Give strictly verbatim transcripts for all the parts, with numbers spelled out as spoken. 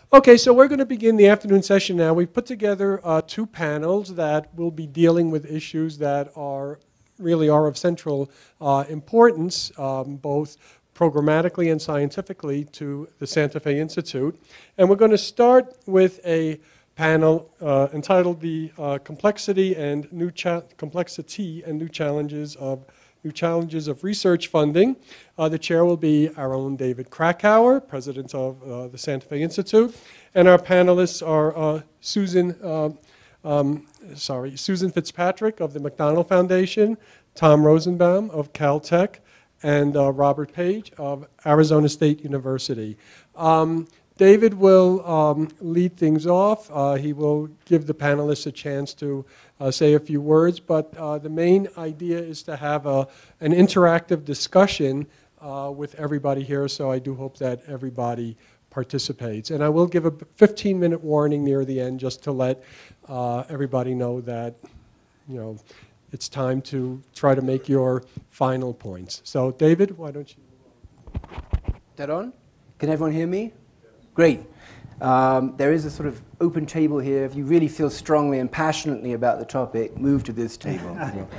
Okay, so we're going to begin the afternoon session now. We've put together uh, two panels that will be dealing with issues that are really are of central uh, importance, um, both programmatically and scientifically, to the Santa Fe Institute. And we're going to start with a panel uh, entitled "The uh, Complexity and New Cha Complexity and New Challenges of New Challenges of Research Funding." Uh, the chair will be our own David Krakauer, president of uh, the Santa Fe Institute, and our panelists are uh, Susan, uh, um, sorry, Susan Fitzpatrick of the McDonald Foundation, Tom Rosenbaum of Caltech, and uh, Robert Page of Arizona State University. Um, David will um, lead things off. Uh, he will give the panelists a chance to uh, say a few words, but uh, the main idea is to have a, an interactive discussion uh, with everybody here, so I do hope that everybody participates. And I will give a fifteen minute warning near the end just to let uh, everybody know that, you know, it's time to try to make your final points. So David, why don't you? That on? Can everyone hear me? Great. Um, there is a sort of open table here. If you really feel strongly and passionately about the topic, move to this table.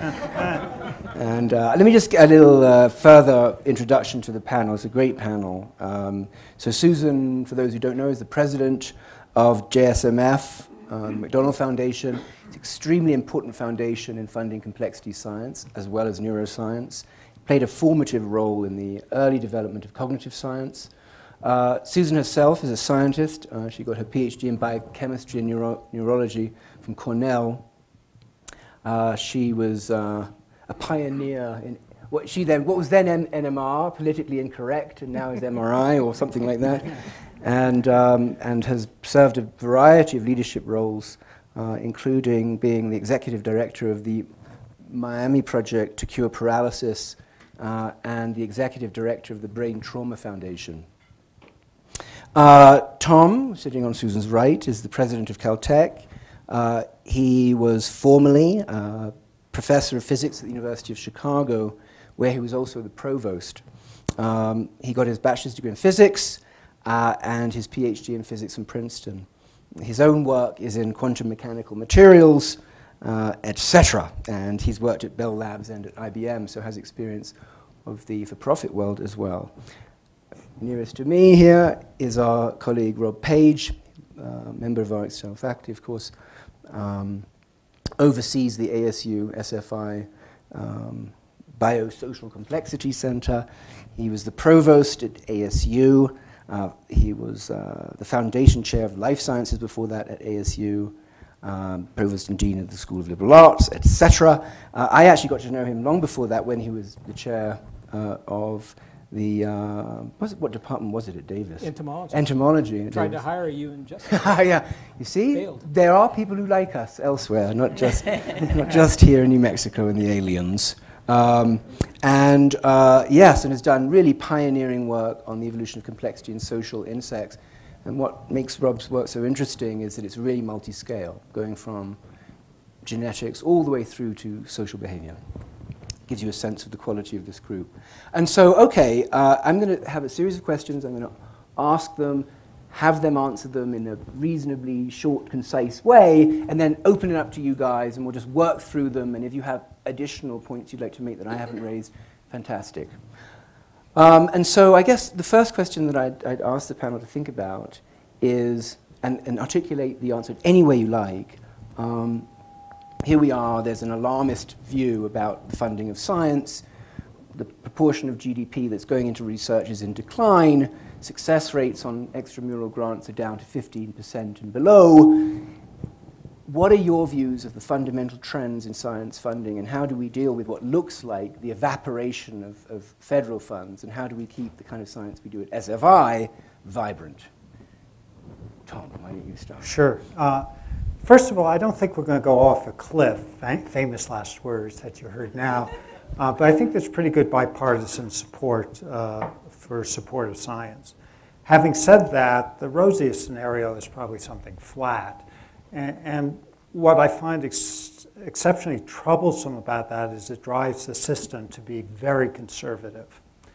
And uh, let me just get a little uh, further introduction to the panel. It's a great panel. Um, so Susan, for those who don't know, is the president of J S M F, um, McDonald Foundation. It's an extremely important foundation in funding complexity science as well as neuroscience. It played a formative role in the early development of cognitive science. Uh, Susan herself is a scientist. Uh, she got her PhD in biochemistry and neuro neurology from Cornell. Uh, she was uh, a pioneer in what she then, what was then N M R, politically incorrect, and now is M R I or something like that, and um, and has served a variety of leadership roles, uh, including being the executive director of the Miami Project to Cure Paralysis, uh, and the executive director of the Brain Trauma Foundation. Uh, Tom, sitting on Susan's right, is the president of Caltech. Uh, he was formerly uh, professor of physics at the University of Chicago, where he was also the provost. Um, he got his bachelor's degree in physics uh, and his PhD in physics from Princeton. His own work is in quantum mechanical materials, uh, et cetera. And he's worked at Bell Labs and at I B M, so has experience of the for-profit world as well. Nearest to me here is our colleague Rob Page, uh, member of our external faculty, of course, um, oversees the A S U S F I um, Biosocial Complexity Center. He was the provost at A S U. Uh, he was uh, the foundation chair of life sciences before that at A S U, um, provost and dean of the School of Liberal Arts, et cetera. Uh, I actually got to know him long before that when he was the chair uh, of The, uh, was it, what department was it at Davis? Entomology. Entomology. At Tried Davis. to hire you and just Yeah, you see, failed. There are people who like us elsewhere, not just, not just here in New Mexico and the aliens. Um, and uh, yes, and has done really pioneering work on the evolution of complexity in social insects. And what makes Rob's work so interesting is that it's really multi-scale, going from genetics all the way through to social behavior. Gives you a sense of the quality of this group. And so, okay, uh, I'm going to have a series of questions. I'm going to ask them, have them answer them in a reasonably short, concise way, and then open it up to you guys, and we'll just work through them. And if you have additional points you'd like to make that I haven't raised, fantastic. Um, and so I guess the first question that I'd, I'd ask the panel to think about is, and, and articulate the answer any way you like. Um, Here we are, there's an alarmist view about the funding of science. The proportion of G D P that's going into research is in decline. Success rates on extramural grants are down to fifteen percent and below. What are your views of the fundamental trends in science funding, and how do we deal with what looks like the evaporation of, of federal funds, and how do we keep the kind of science we do at S F I vibrant? Tom, why don't you start? Sure. Uh, First of all, I don't think we're going to go off a cliff, famous last words that you heard now, uh, but I think there's pretty good bipartisan support uh, for support of science. Having said that, the rosiest scenario is probably something flat. And, and what I find ex exceptionally troublesome about that is it drives the system to be very conservative.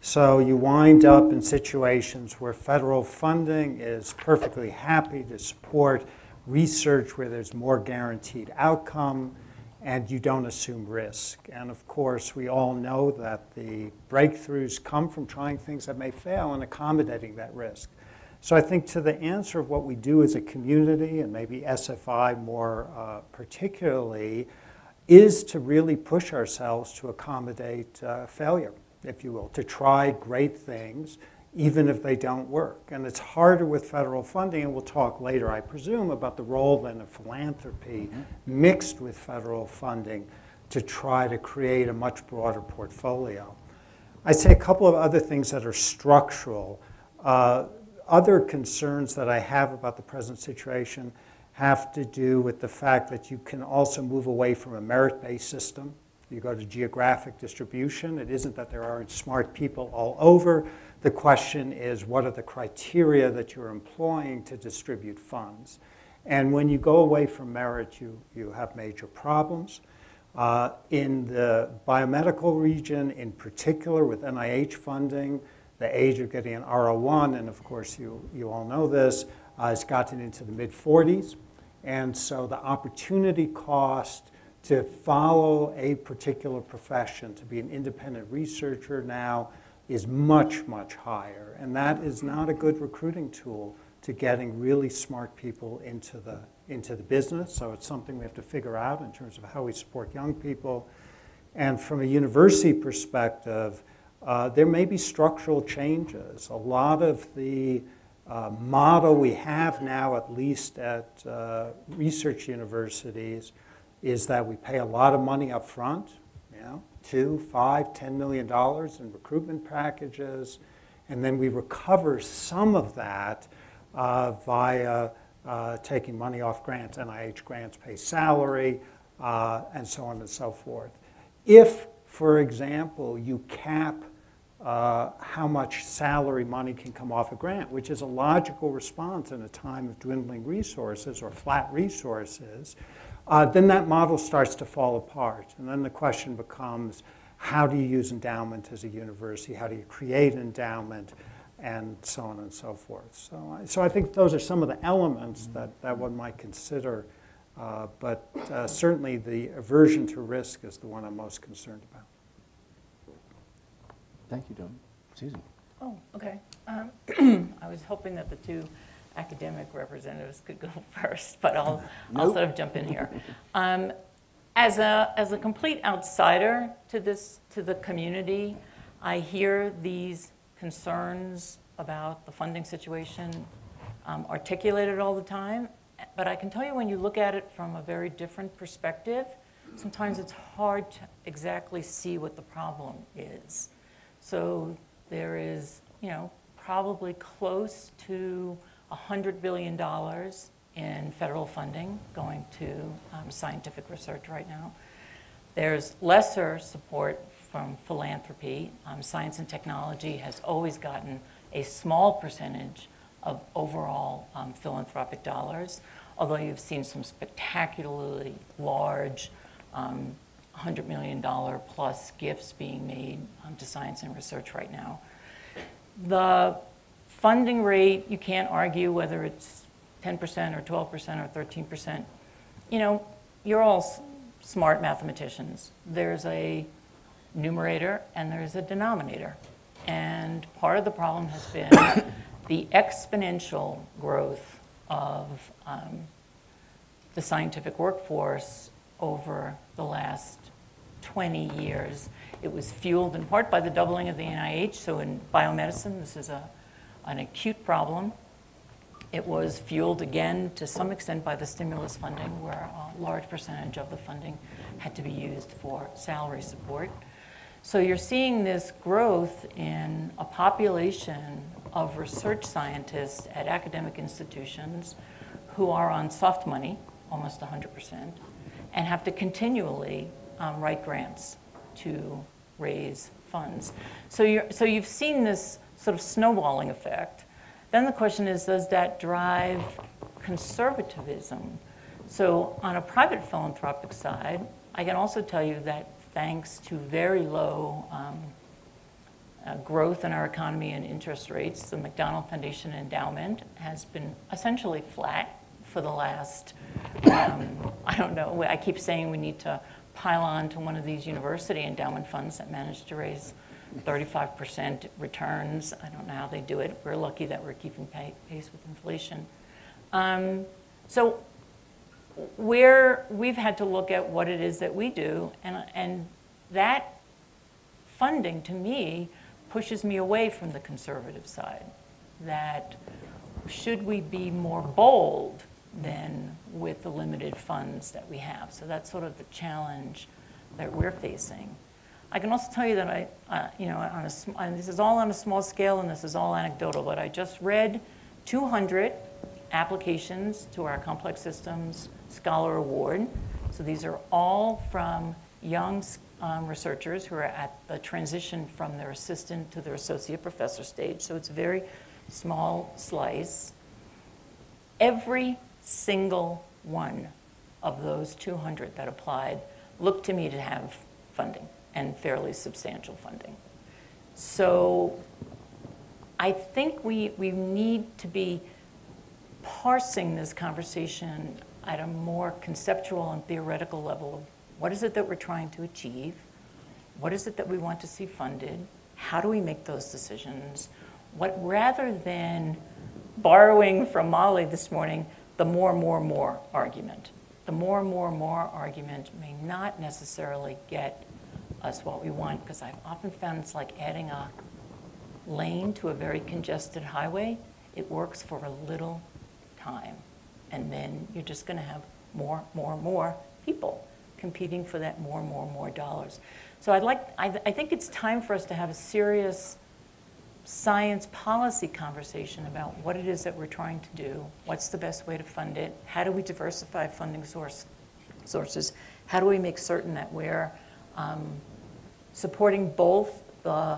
So you wind up in situations where federal funding is perfectly happy to support research where there's more guaranteed outcome, and you don't assume risk. And of course, we all know that the breakthroughs come from trying things that may fail and accommodating that risk. So I think to the answer of what we do as a community, and maybe S F I more uh, particularly, is to really push ourselves to accommodate uh, failure, if you will, to try great things, even if they don't work. And it's harder with federal funding, and we'll talk later, I presume, about the role then of philanthropy mm-hmm. mixed with federal funding to try to create a much broader portfolio. I'd say a couple of other things that are structural. Uh, other concerns that I have about the present situation have to do with the fact that you can also move away from a merit-based system. You go to geographic distribution. It isn't that there aren't smart people all over. The question is, what are the criteria that you're employing to distribute funds? And when you go away from merit, you, you have major problems. Uh, in the biomedical region, in particular with N I H funding, the age of getting an R O one, and of course you, you all know this, uh, has gotten into the mid forties. And so the opportunity cost to follow a particular profession, to be an independent researcher now, is much, much higher. And that is not a good recruiting tool to getting really smart people into the, into the business. So it's something we have to figure out in terms of how we support young people. And from a university perspective, uh, there may be structural changes. A lot of the uh, model we have now, at least at uh, research universities, is that we pay a lot of money up front, you know, two, five, ten million dollars in recruitment packages, and then we recover some of that uh, via uh, taking money off grants. N I H grants pay salary, uh, and so on and so forth. If, for example, you cap uh, how much salary money can come off a grant, which is a logical response in a time of dwindling resources or flat resources, Uh, then that model starts to fall apart. And then the question becomes, how do you use endowment as a university? How do you create endowment? And so on and so forth. So, I, so I think those are some of the elements that, that one might consider. Uh, but uh, certainly the aversion to risk is the one I'm most concerned about. Thank you, Don. Susan. Oh, okay. Um, I was hoping that the two academic representatives could go first, but I'll, nope. I'll sort of jump in here. Um, as a as a complete outsider to this to the community, I hear these concerns about the funding situation um, articulated all the time. But I can tell you, when you look at it from a very different perspective, sometimes it's hard to exactly see what the problem is. So there is, you know, probably close to one hundred billion dollars in federal funding going to um, scientific research right now. There's lesser support from philanthropy. Um, science and technology has always gotten a small percentage of overall um, philanthropic dollars, although you've seen some spectacularly large um, one hundred million dollars plus gifts being made um, to science and research right now. The funding rate, you can't argue whether it's ten percent or twelve percent or thirteen percent. You know, you're all s smart mathematicians. There's a numerator and there's a denominator. And part of the problem has been the exponential growth of um, the scientific workforce over the last twenty years. It was fueled in part by the doubling of the N I H. So in biomedicine, this is a an acute problem. It was fueled again to some extent by the stimulus funding, where a large percentage of the funding had to be used for salary support. So you're seeing this growth in a population of research scientists at academic institutions who are on soft money, almost one hundred percent, and have to continually um, write grants to raise funds. So, you're, so you've seen this sort of snowballing effect. Then the question is, does that drive conservatism? So on a private philanthropic side, I can also tell you that thanks to very low um, uh, growth in our economy and interest rates, the McDonald Foundation endowment has been essentially flat for the last, um, I don't know, I keep saying we need to pile on to one of these university endowment funds that managed to raise thirty-five percent returns. I don't know how they do it. We're lucky that we're keeping pace with inflation. Um, so we're, we've had to look at what it is that we do, and, and that funding, to me, pushes me away from the conservative side. That should we be more bold than with the limited funds that we have? So that's sort of the challenge that we're facing. I can also tell you that I, uh, you know, on a, and this is all on a small scale and this is all anecdotal, but I just read two hundred applications to our Complex Systems Scholar Award. So these are all from young um, researchers who are at the transition from their assistant to their associate professor stage. So it's a very small slice. Every single one of those two hundred that applied looked to me to have funding, and fairly substantial funding. So I think we, we need to be parsing this conversation at a more conceptual and theoretical level of what is it that we're trying to achieve? What is it that we want to see funded? How do we make those decisions? What, rather than borrowing from Molly this morning, the more, more, more argument. The more, more, more argument may not necessarily get us what we want, because I've often found it's like adding a lane to a very congested highway. It works for a little time, and then you're just going to have more, more, more people competing for that more, more, more dollars. So I'd like, I, th I think it's time for us to have a serious science policy conversation about what it is that we're trying to do, what's the best way to fund it, how do we diversify funding source, sources, how do we make certain that we're um, supporting both the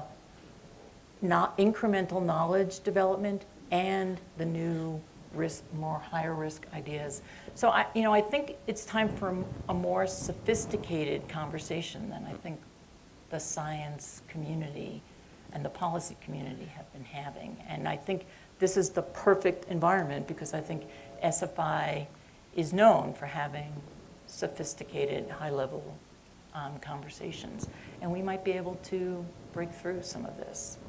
not incremental knowledge development and the new risk, more higher risk ideas. So I, you know, I think it's time for a more sophisticated conversation than I think the science community and the policy community have been having. And I think this is the perfect environment, because I think S F I is known for having sophisticated, high-level um, conversations. And we might be able to break through some of this.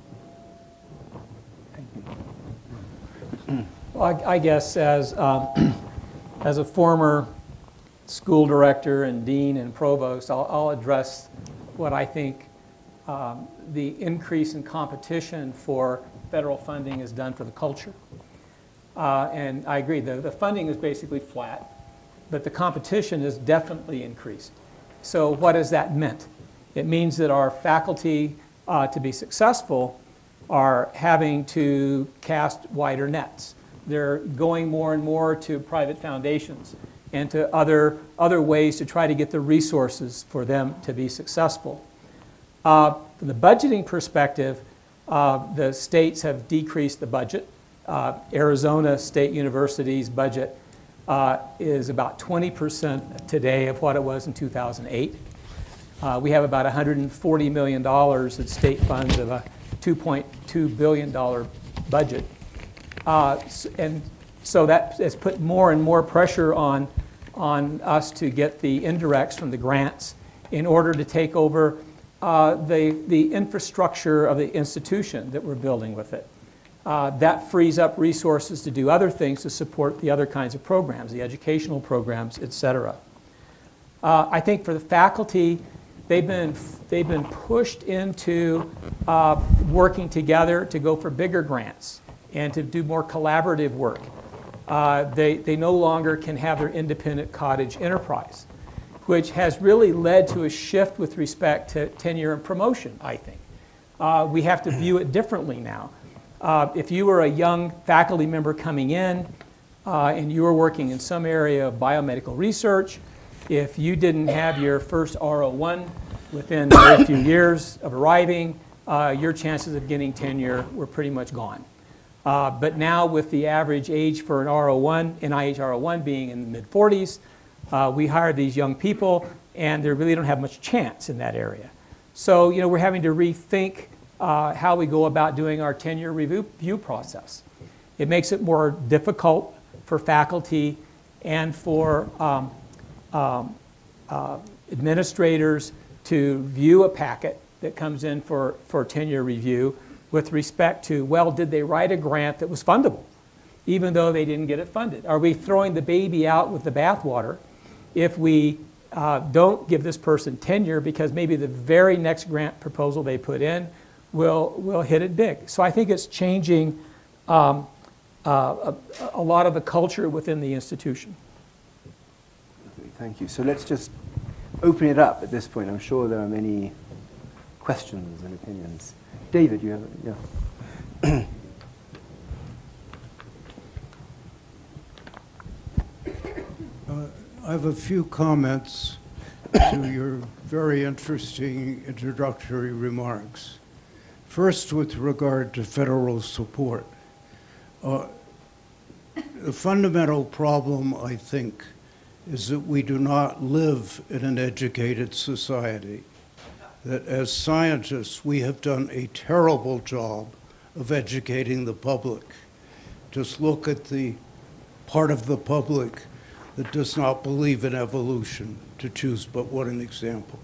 Well, I, I guess as, um, as a former school director and dean and provost, I'll, I'll address what I think um, the increase in competition for federal funding has done for the culture. Uh, and I agree, the, the funding is basically flat, but the competition has definitely increased. So what has that meant? It means that our faculty, uh, to be successful, are having to cast wider nets. They're going more and more to private foundations and to other, other ways to try to get the resources for them to be successful. Uh, from the budgeting perspective, uh, the states have decreased the budget. Uh, Arizona State University's budget uh, is about twenty percent today of what it was in two thousand eight. Uh, we have about one hundred forty million dollars in state funds of a two point two billion dollars budget. Uh, and so that has put more and more pressure on, on us to get the indirects from the grants in order to take over uh, the, the infrastructure of the institution that we're building with it. Uh, that frees up resources to do other things to support the other kinds of programs, the educational programs, et cetera. Uh, I think for the faculty, they've been, they've been pushed into uh, working together to go for bigger grants and to do more collaborative work. Uh, they, they no longer can have their independent cottage enterprise, which has really led to a shift with respect to tenure and promotion, I think. Uh, we have to view it differently now. Uh, if you were a young faculty member coming in uh, and you were working in some area of biomedical research, if you didn't have your first R O one within a very few years of arriving, uh, your chances of getting tenure were pretty much gone. Uh, but now with the average age for an R O one, N I H R O one being in the mid forties, uh, we hire these young people and they really don't have much chance in that area. So, you know, we're having to rethink uh, how we go about doing our tenure review, review process. It makes it more difficult for faculty and for um, um, uh, administrators to view a packet that comes in for, for tenure review with respect to, well, did they write a grant that was fundable, even though they didn't get it funded? Are we throwing the baby out with the bathwater if we uh, don't give this person tenure because maybe the very next grant proposal they put in will, will hit it big? So I think it's changing um, uh, a, a lot of the culture within the institution. Thank you. So let's just open it up at this point. I'm sure there are many questions and opinions. David, you have it? Yeah. uh, I have a few comments to your very interesting introductory remarks. First, with regard to federal support. Uh, the fundamental problem, I think, is that we do not live in an educated society. That as scientists, we have done a terrible job of educating the public. Just look at the part of the public that does not believe in evolution, to choose but one example.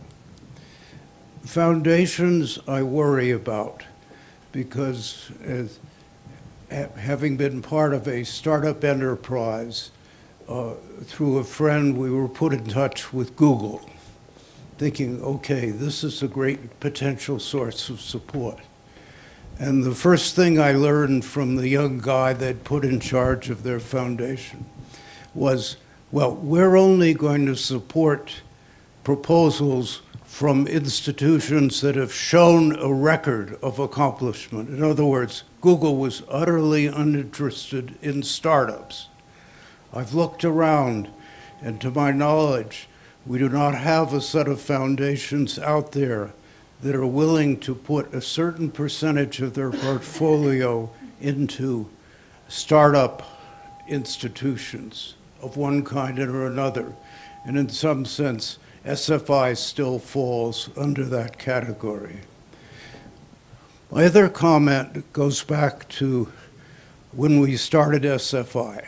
Foundations I worry about because as, having been part of a startup enterprise, uh, through a friend, we were put in touch with Google, thinking, okay, this is a great potential source of support. And the first thing I learned from the young guy they'd put in charge of their foundation was, well, we're only going to support proposals from institutions that have shown a record of accomplishment. In other words, Google was utterly uninterested in startups. I've looked around, and to my knowledge, we do not have a set of foundations out there that are willing to put a certain percentage of their portfolio into startup institutions of one kind or another. And in some sense, S F I still falls under that category. My other comment goes back to when we started S F I.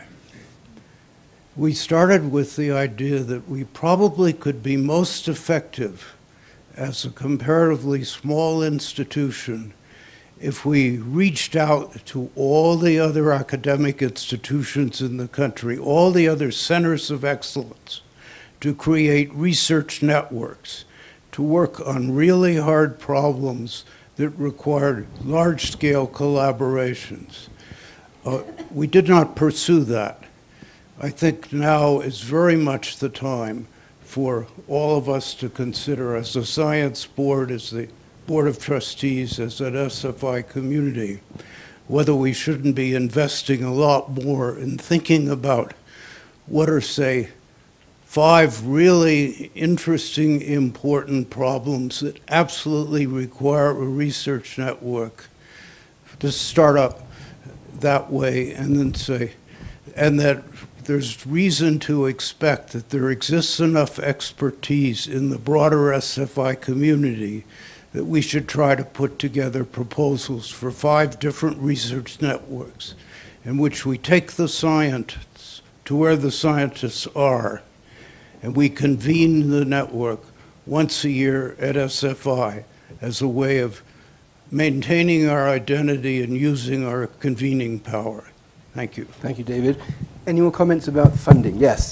We started with the idea that we probably could be most effective as a comparatively small institution if we reached out to all the other academic institutions in the country, all the other centers of excellence, to create research networks, to work on really hard problems that required large-scale collaborations. Uh, we did not pursue that. I think now is very much the time for all of us to consider, as a science board, as the Board of Trustees, as an S F I community, whether we shouldn't be investing a lot more in thinking about what are, say, five really interesting, important problems that absolutely require a research network to start up that way, and then say, and that there's reason to expect that there exists enough expertise in the broader S F I community that we should try to put together proposals for five different research networks in which we take the scientists to where the scientists are, and we convene the network once a year at S F I as a way of maintaining our identity and using our convening power. Thank you. Thank you, David. Any more comments about funding? Yes.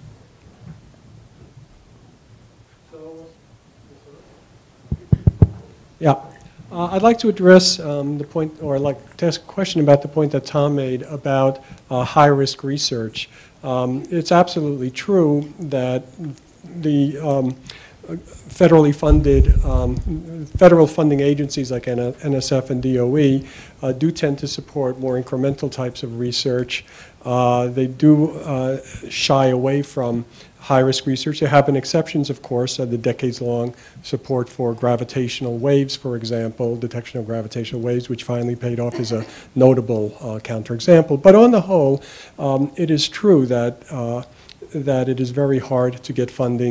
Yeah. Uh, I'd like to address um, the point, or I'd like to ask a question about the point that Tom made about uh, high-risk research. Um, it's absolutely true that the um, federally funded, um, federal funding agencies like N S F and D O E uh, do tend to support more incremental types of research. Uh, they do uh, shy away from high-risk research. There have been exceptions, of course, uh, the decades-long support for gravitational waves, for example, detection of gravitational waves, which finally paid off, is a notable uh, counterexample. But on the whole, um, it is true that, uh, that it is very hard to get funding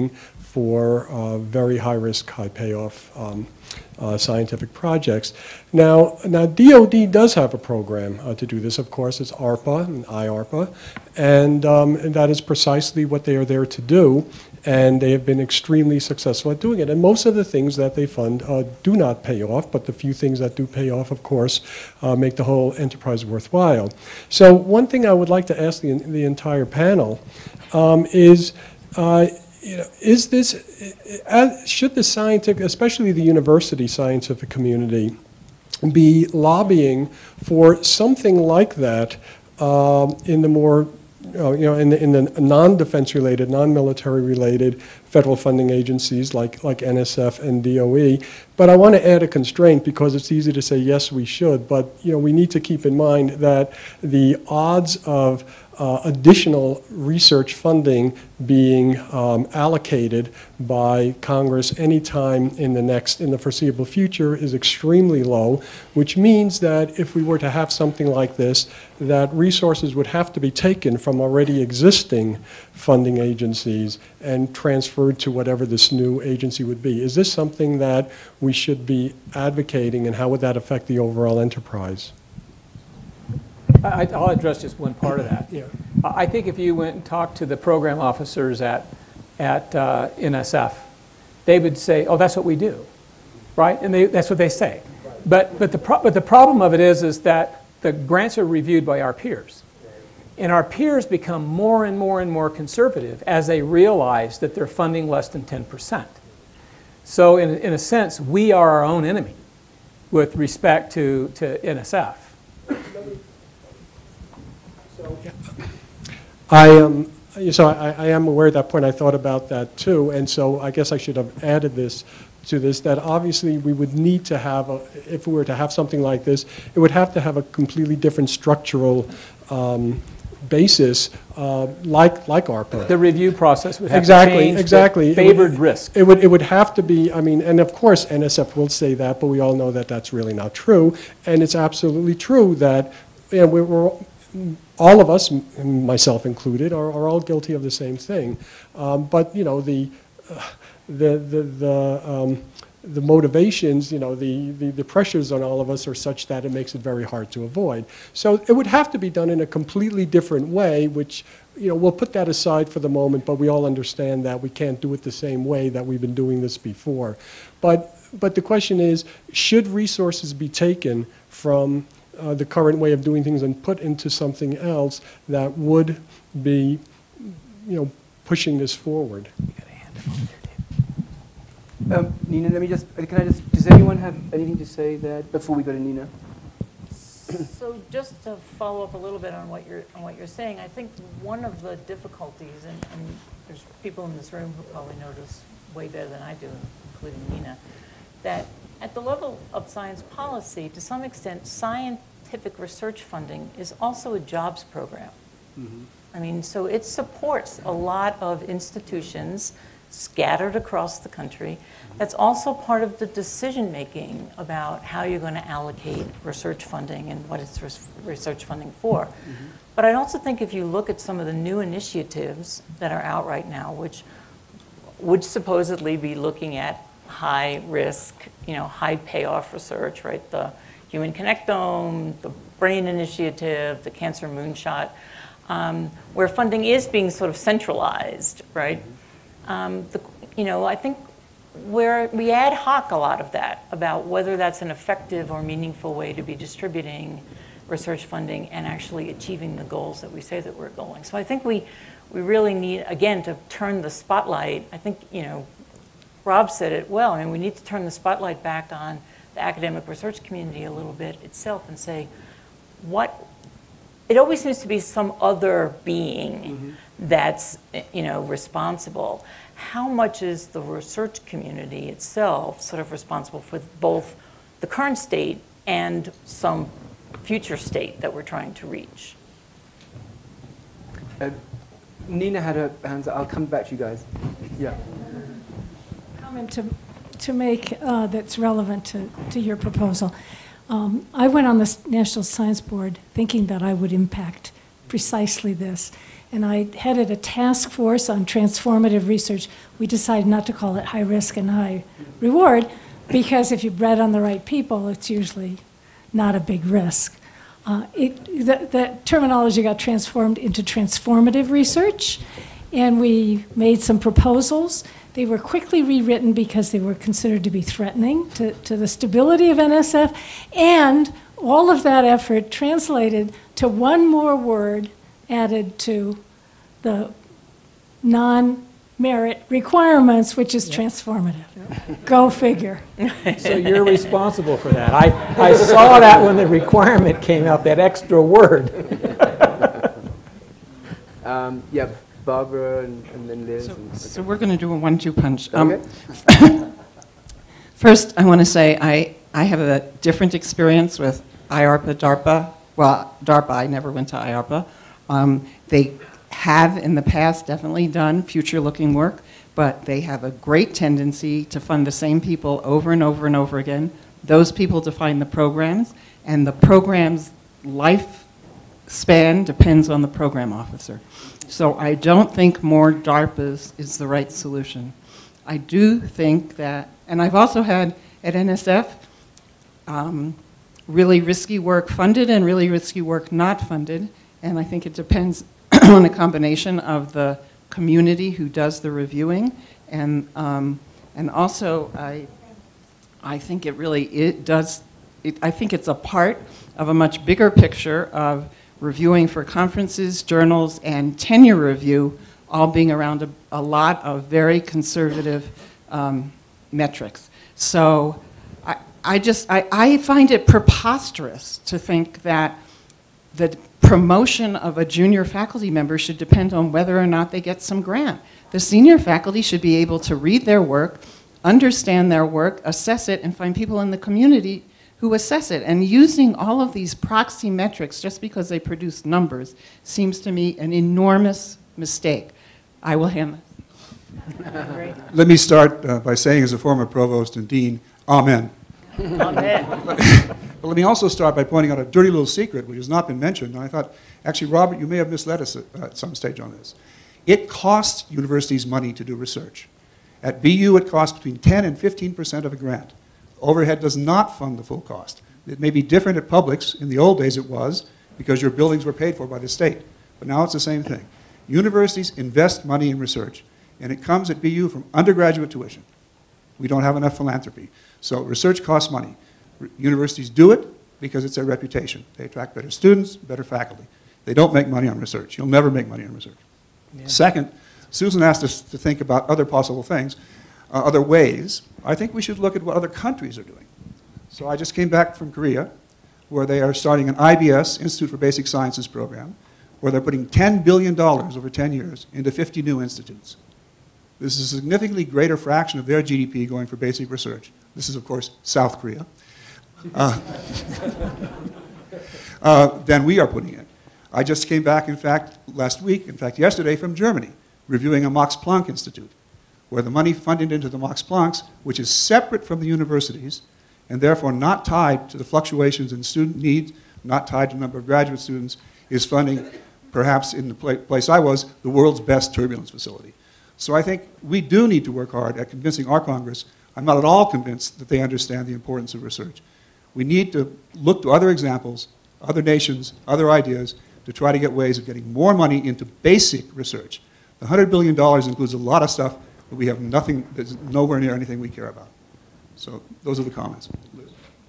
for uh, very high-risk, high-payoff um, uh, scientific projects. Now, now, D O D does have a program uh, to do this, of course. It's ARPA and I ARPA, and, um, and that is precisely what they are there to do, and they have been extremely successful at doing it. And most of the things that they fund uh, do not pay off, but the few things that do pay off, of course, uh, make the whole enterprise worthwhile. So one thing I would like to ask the, the entire panel um, is, uh, you know, is this, uh, should the scientific, especially the university scientific community, be lobbying for something like that um, in the more, uh, you know, in the, in the non-defense related, non-military related federal funding agencies like, like N S F and D O E? But I want to add a constraint, because it's easy to say, yes, we should, but, you know, we need to keep in mind that the odds of Uh, additional research funding being um, allocated by Congress anytime in the next, in the foreseeable future is extremely low, which means that if we were to have something like this, that resources would have to be taken from already existing funding agencies and transferred to whatever this new agency would be. Is this something that we should be advocating, and how would that affect the overall enterprise? I, I'll address just one part of that. Yeah. I think if you went and talked to the program officers at, at uh, N S F, they would say, oh, that's what we do, right? And they, that's what they say. Right. But, but, the pro but the problem of it is, is that the grants are reviewed by our peers. Right. And our peers become more and more and more conservative as they realize that they're funding less than ten percent. So in, in a sense, we are our own enemy with respect to, to N S F. I am, so I, I am aware at that point. I thought about that too, and so I guess I should have added this to this, that obviously we would need to have, a, if we were to have something like this, it would have to have a completely different structural um, basis, uh, like like ARPA. The review process would have exactly, to change exactly. favored it would, risk. It would, it would have to be, I mean, and of course N S F will say that, but we all know that that's really not true, and it's absolutely true that, you know, we we're all of us, myself included, are, are all guilty of the same thing. Um, but you know, the uh, the the the, um, the motivations, you know, the, the the pressures on all of us are such that it makes it very hard to avoid. So it would have to be done in a completely different way, which, you know, we'll put that aside for the moment. But we all understand that we can't do it the same way that we've been doing this before. But but the question is, should resources be taken from Uh, the current way of doing things and put into something else that would be, you know, pushing this forward? Um, Nina, let me just, can I just, does anyone have anything to say that before we go to Nina? So just to follow up a little bit on what you're, on what you're saying, I think one of the difficulties, and, and there's people in this room who probably know this way better than I do, including Nina, that at the level of science policy, to some extent, scientific research funding is also a jobs program. Mm-hmm. I mean, so it supports a lot of institutions scattered across the country. Mm-hmm. That's also part of the decision-making about how you're going to allocate research funding and what it's res research funding for. Mm-hmm. But I also think if you look at some of the new initiatives that are out right now, which would supposedly be looking at high risk, you know, high payoff research, right? The Human Connectome, the Brain Initiative, the Cancer Moonshot, um, where funding is being sort of centralized, right? Um, the, you know, I think where we ad hoc a lot of that about whether that's an effective or meaningful way to be distributing research funding and actually achieving the goals that we say that we're going. So I think we, we really need, again, to turn the spotlight. I think, you know, Rob said it well. I mean, we need to turn the spotlight back on the academic research community a little bit itself and say, what, it always seems to be some other being mm-hmm. that's, you know, responsible. How much is the research community itself sort of responsible for both the current state and some future state that we're trying to reach? Uh, Nina had her hands up. I'll come back to you guys. Yeah. To, to make uh, that's relevant to, to your proposal. Um, I went on the National Science Board thinking that I would impact precisely this. And I headed a task force on transformative research. We decided not to call it high risk and high reward, because if you bet on the right people, it's usually not a big risk. Uh, it, the, the terminology got transformed into transformative research, and we made some proposals. They were quickly rewritten because they were considered to be threatening to, to the stability of N S F, and all of that effort translated to one more word added to the non-merit requirements, which is transformative. Go figure. So you're responsible for that. I, I saw that when the requirement came out, that extra word. um, yeah, Barbara and, and then Liz. So, and, so we're going to do a one two punch. Okay. Um, first, I want to say I, I have a different experience with I A R P A, DARPA. Well, DARPA, I never went to I A R P A. Um, they have in the past definitely done future-looking work, but they have a great tendency to fund the same people over and over and over again. Those people define the programs, and the program's lifespan depends on the program officer. So I don't think more DARPAs is the right solution. I do think that, and I've also had at N S F, um, really risky work funded and really risky work not funded, and I think it depends on a combination of the community who does the reviewing, and um, and also I I think it really it does it, I think it's a part of a much bigger picture of reviewing for conferences, journals, and tenure review, all being around a, a lot of very conservative um, metrics. So I, I just I, I find it preposterous to think that the promotion of a junior faculty member should depend on whether or not they get some grant. The senior faculty should be able to read their work, understand their work, assess it, and find people in the community who assess it. And using all of these proxy metrics just because they produce numbers seems to me an enormous mistake. I will hand this. Let me start uh, by saying, as a former provost and dean, amen. Amen. But let me also start by pointing out a dirty little secret which has not been mentioned. And I thought, actually, Robert, you may have misled us at, uh, at some stage on this. It costs universities money to do research. At B U, it costs between ten and fifteen percent of a grant. Overhead does not fund the full cost. It may be different at publics. In the old days it was, because your buildings were paid for by the state. But now it's the same thing. Universities invest money in research, and it comes at B U from undergraduate tuition. We don't have enough philanthropy. So research costs money. Universities do it because it's their reputation. They attract better students, better faculty. They don't make money on research. You'll never make money on research. Yeah. Second, Susan asked us to think about other possible things, uh, other ways. I think we should look at what other countries are doing. So I just came back from Korea, where they are starting an I B S, Institute for Basic Sciences program, where they're putting ten billion dollars over ten years into fifty new institutes. This is a significantly greater fraction of their G D P going for basic research. This is, of course, South Korea. Uh, uh, than we are putting in. I just came back, in fact, last week, in fact, yesterday, from Germany, reviewing a Max Planck Institute, where the money funded into the Max Plancks, which is separate from the universities, and therefore not tied to the fluctuations in student needs, not tied to the number of graduate students, is funding, perhaps in the pla place I was, the world's best turbulence facility. So I think we do need to work hard at convincing our Congress. I'm not at all convinced that they understand the importance of research. We need to look to other examples, other nations, other ideas, to try to get ways of getting more money into basic research. The one hundred billion dollars includes a lot of stuff, but we have nothing, that's nowhere near anything we care about. So those are the comments. Liz.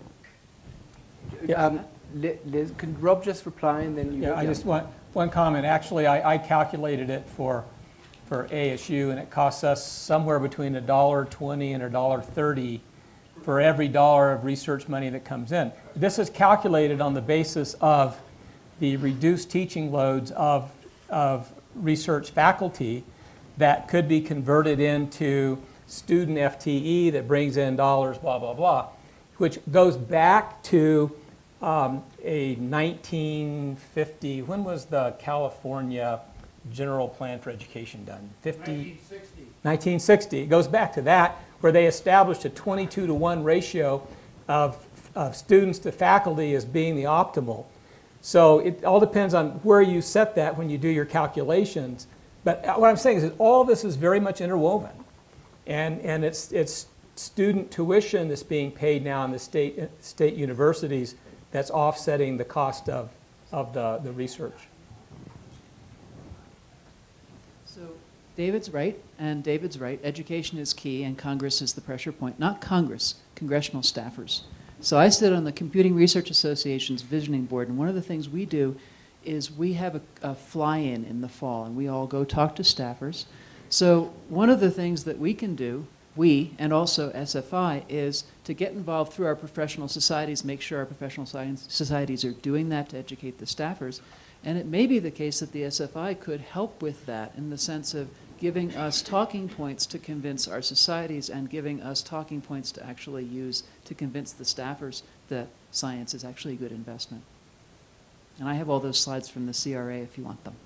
Um, Liz, can Rob just reply and then you Yeah, go? I just want one comment. Actually, I, I calculated it for, for A S U, and it costs us somewhere between a dollar twenty and a dollar thirty for every dollar of research money that comes in. This is calculated on the basis of the reduced teaching loads of, of research faculty that could be converted into student F T E that brings in dollars, blah, blah, blah, which goes back to um, a nineteen fifty, when was the California General Plan for Education done? fifty, nineteen sixty. nineteen sixty. It goes back to that, where they established a twenty-two to one ratio of, of students to faculty as being the optimal. So it all depends on where you set that when you do your calculations. But what I'm saying is that all this is very much interwoven. And, and it's, it's student tuition that's being paid now in the state, state universities that's offsetting the cost of, of the, the research. So David's right, and David's right. Education is key, and Congress is the pressure point. Not Congress, congressional staffers. So I sit on the Computing Research Association's visioning board, and one of the things we do is we have a, a fly-in in the fall, and we all go talk to staffers. So one of the things that we can do, we and also S F I, is to get involved through our professional societies, make sure our professional science societies are doing that to educate the staffers. And it may be the case that the S F I could help with that in the sense of giving us talking points to convince our societies and giving us talking points to actually use to convince the staffers that science is actually a good investment. And I have all those slides from the C R A if you want them.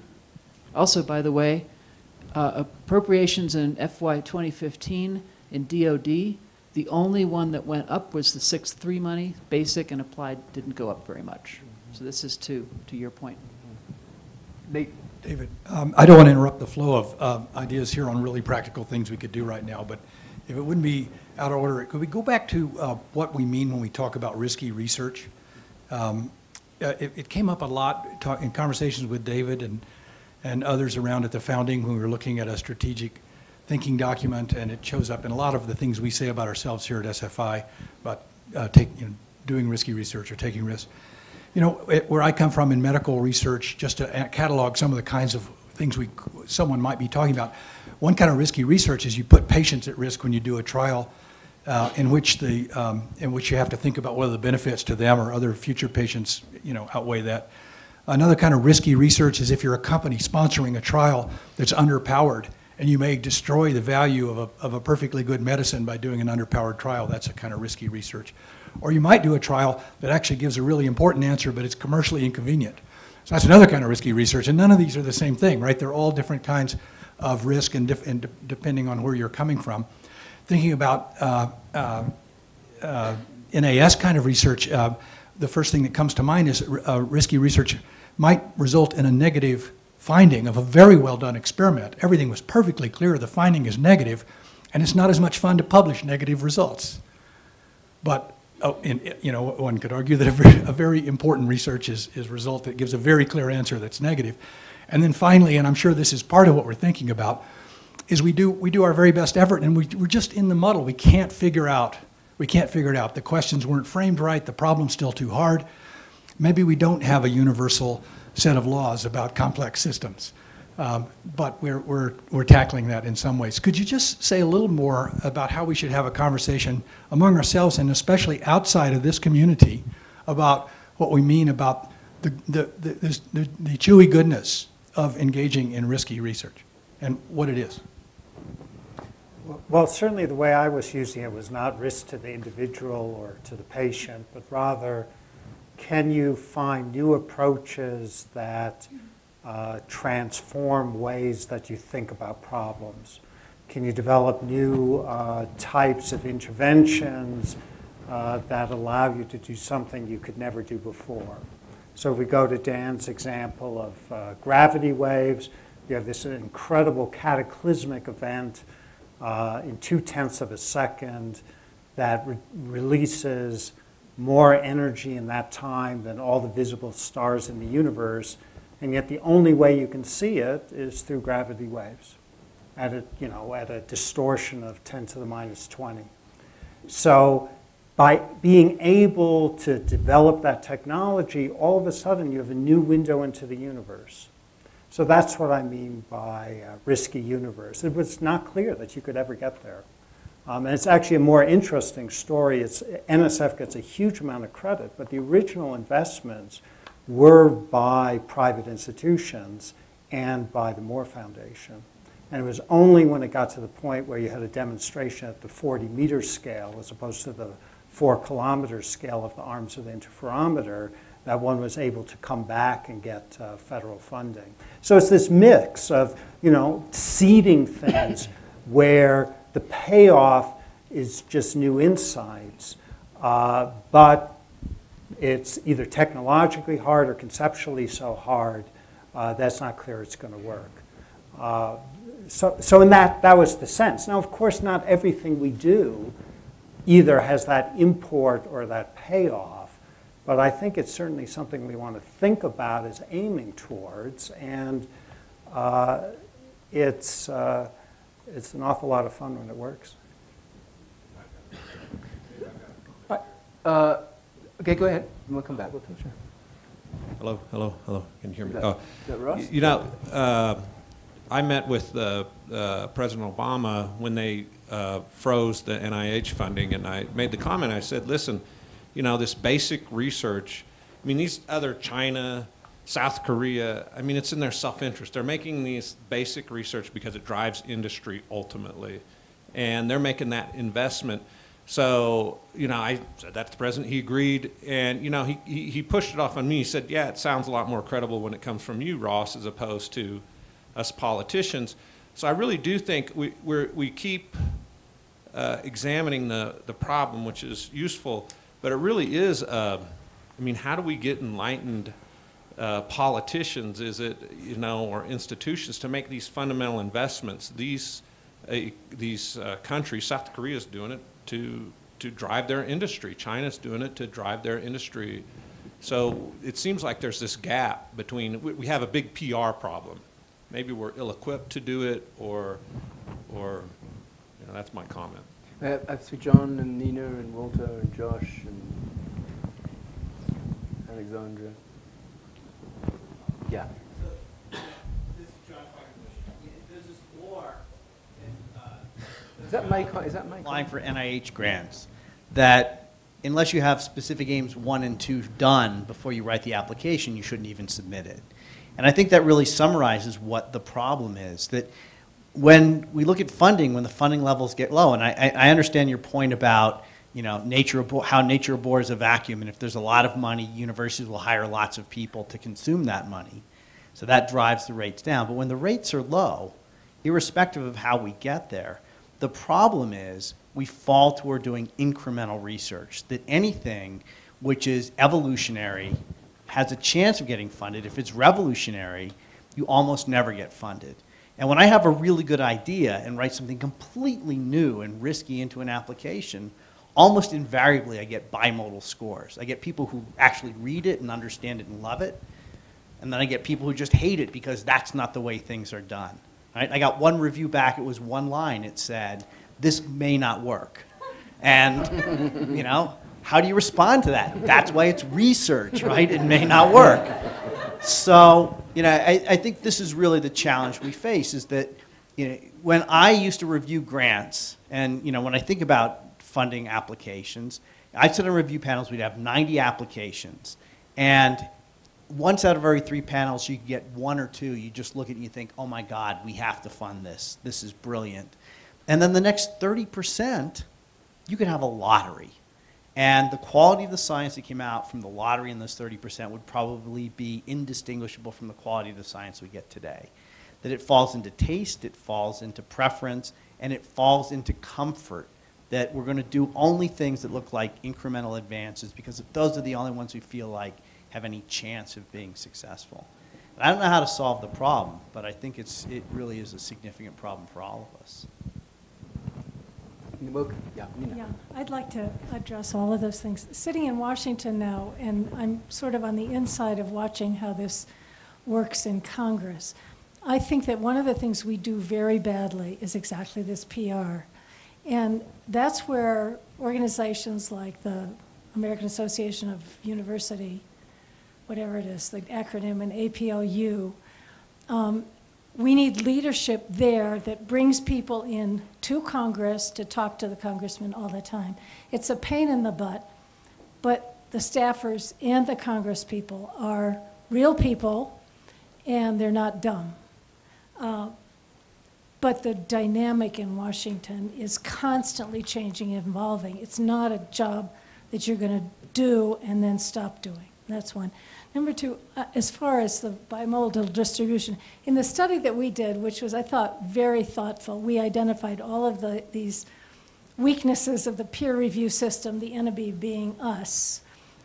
Also, by the way, uh, appropriations in F Y twenty fifteen in D O D, the only one that went up was the six three money. Basic and applied didn't go up very much. So this is to, to your point. Nate. David, um, I don't want to interrupt the flow of uh, ideas here on really practical things we could do right now, but if it wouldn't be out of order, could we go back to uh, what we mean when we talk about risky research? Um, uh, it, it came up a lot talk, in conversations with David and, and others around at the founding when we were looking at a strategic thinking document, and it shows up in a lot of the things we say about ourselves here at S F I about uh, take, you know, doing risky research or taking risks. You know, it, where I come from in medical research, just to catalog some of the kinds of things we, someone might be talking about, one kind of risky research is you put patients at risk when you do a trial uh, in which the, um, in which you have to think about whether the benefits to them or other future patients, you know, outweigh that. Another kind of risky research is if you're a company sponsoring a trial that's underpowered and you may destroy the value of a, of a perfectly good medicine by doing an underpowered trial. That's a kind of risky research. Or you might do a trial that actually gives a really important answer, but it's commercially inconvenient. So that's another kind of risky research, and none of these are the same thing, right? They're all different kinds of risk, and, dif and de depending on where you're coming from. Thinking about uh, uh, uh, N A S kind of research, uh, the first thing that comes to mind is uh, risky research might result in a negative finding of a very well done experiment. Everything was perfectly clear, the finding is negative, and it's not as much fun to publish negative results. But Oh, and, you know, one could argue that a very, a very important research is, is a result that gives a very clear answer that's negative. And then finally, and I'm sure this is part of what we're thinking about, is we do, we do our very best effort and we, we're just in the muddle. We can't figure out, we can't figure it out. The questions weren't framed right, the problem's still too hard. Maybe we don't have a universal set of laws about complex systems. Um, but we're, we're, we're tackling that in some ways. Could you just say a little more about how we should have a conversation among ourselves and especially outside of this community about what we mean about the, the, the, this, the, the chewy goodness of engaging in risky research and what it is? Well, certainly the way I was using it was not risk to the individual or to the patient, but rather, can you find new approaches that Uh, transform ways that you think about problems? Can you develop new uh, types of interventions uh, that allow you to do something you could never do before? So if we go to Dan's example of uh, gravity waves, you have this incredible cataclysmic event uh, in two-tenths of a second that re releases more energy in that time than all the visible stars in the universe. And yet the only way you can see it is through gravity waves at a, you know, at a distortion of ten to the minus twenty. So by being able to develop that technology, all of a sudden you have a new window into the universe. So that's what I mean by a risky universe. It was not clear that you could ever get there. Um, and it's actually a more interesting story. It's, N S F gets a huge amount of credit, but the original investments were by private institutions and by the Moore Foundation. And it was only when it got to the point where you had a demonstration at the forty meter scale as opposed to the four kilometer scale of the arms of the interferometer that one was able to come back and get uh, federal funding. So it's this mix of, you know, seeding things where the payoff is just new insights, uh, but it's either technologically hard or conceptually so hard uh, that's not clear it's going to work. Uh, so, so in that, that was the sense. Now, of course, not everything we do either has that import or that payoff, but I think it's certainly something we want to think about as aiming towards, and uh, it's, uh, it's an awful lot of fun when it works. Uh, okay, go ahead. We'll come back. Sure. Hello, hello, hello. Can you hear me? Is that, oh, is that Ross? You know, uh, I met with uh, uh, President Obama when they uh, froze the N I H funding, and I made the comment. I said, "Listen, you know, this basic research. I mean, these other China, South Korea. I mean, it's in their self-interest. They're making these basic research because it drives industry ultimately, and they're making that investment." So, you know, I said that to the president. He agreed, and, you know, he, he, he pushed it off on me. He said, yeah, it sounds a lot more credible when it comes from you, Ross, as opposed to us politicians. So I really do think we, we're, we keep uh, examining the, the problem, which is useful, but it really is, uh, I mean, how do we get enlightened uh, politicians, is it, you know, or institutions to make these fundamental investments? These, uh, these uh, countries, South Korea is doing it, to to drive their industry. China's doing it to drive their industry. So it seems like there's this gap between, we, we have a big P R problem. Maybe we're ill-equipped to do it, or, or you know, that's my comment. I I see John and Nina and Walter and Josh and Alexandra. Yeah. Is that Mike? Is that Mike? Applying for N I H grants, that unless you have specific aims one and two done before you write the application, you shouldn't even submit it. And I think that really summarizes what the problem is, that when we look at funding, when the funding levels get low, and I, I understand your point about, you know, nature, how nature abhors a vacuum, and if there's a lot of money, universities will hire lots of people to consume that money. So that drives the rates down. But when the rates are low, irrespective of how we get there, the problem is we fall toward doing incremental research, that anything which is evolutionary has a chance of getting funded. If it's revolutionary, you almost never get funded. And when I have a really good idea and write something completely new and risky into an application, almost invariably I get bimodal scores. I get people who actually read it and understand it and love it, and then I get people who just hate it because that's not the way things are done. Right? I got one review back, it was one line, it said, this may not work. And, you know, how do you respond to that? That's why it's research, right? It may not work. So, you know, I, I think this is really the challenge we face, is that, you know, when I used to review grants, and, you know, when I think about funding applications, I'd sit on review panels, we'd have ninety applications, and once out of every three panels, you get one or two, you just look at it and you think, oh my God, we have to fund this. This is brilliant. And then the next thirty percent, you could have a lottery. And the quality of the science that came out from the lottery in those thirty percent would probably be indistinguishable from the quality of the science we get today. That it falls into taste, it falls into preference, and it falls into comfort. That we're going to do only things that look like incremental advances, because those are the only ones we feel like have any chance of being successful. And I don't know how to solve the problem, but I think it's, it really is a significant problem for all of us. Yeah, yeah, I'd like to address all of those things. Sitting in Washington now, and I'm sort of on the inside of watching how this works in Congress, I think that one of the things we do very badly is exactly this P R. And that's where organizations like the American Association of University, whatever it is, the acronym, and A P L U, um, we need leadership there that brings people in to Congress to talk to the congressman all the time. It's a pain in the butt, but the staffers and the congress people are real people, and they're not dumb. Uh, but the dynamic in Washington is constantly changing and evolving. It's not a job that you're going to do and then stop doing. That's one. Number two, uh, as far as the bimodal distribution, in the study that we did, which was, I thought, very thoughtful, we identified all of the, these weaknesses of the peer review system, the enemy being us.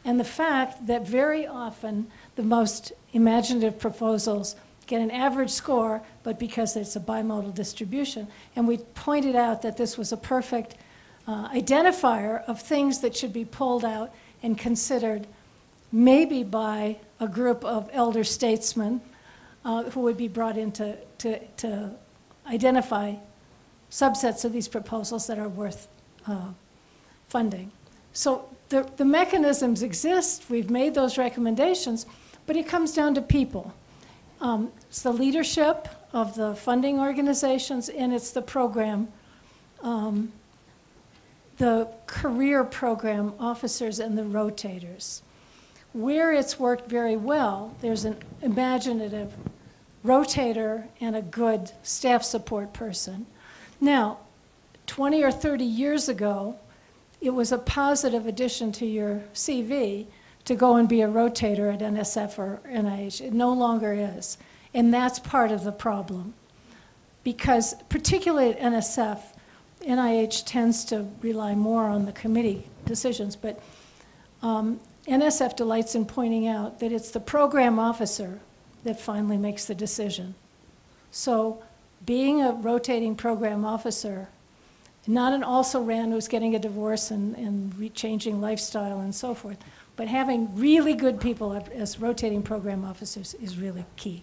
and the fact that very often the most imaginative proposals get an average score, but because it's a bimodal distribution. And we pointed out that this was a perfect uh, identifier of things that should be pulled out and considered maybe by a group of elder statesmen uh, who would be brought in to, to, to identify subsets of these proposals that are worth uh, funding. So the, the mechanisms exist, we've made those recommendations, but it comes down to people. Um, it's the leadership of the funding organizations, and it's the program, um, the career program officers and the rotators. Where it's worked very well, there's an imaginative rotator and a good staff support person. Now, twenty or thirty years ago, it was a positive addition to your C V to go and be a rotator at N S F or N I H. It no longer is. And that's part of the problem. Because particularly at N S F, N I H tends to rely more on the committee decisions, but um, N S F delights in pointing out that it's the program officer that finally makes the decision. So being a rotating program officer, not an also-ran who's getting a divorce and, and changing lifestyle and so forth, but having really good people as rotating program officers is really key.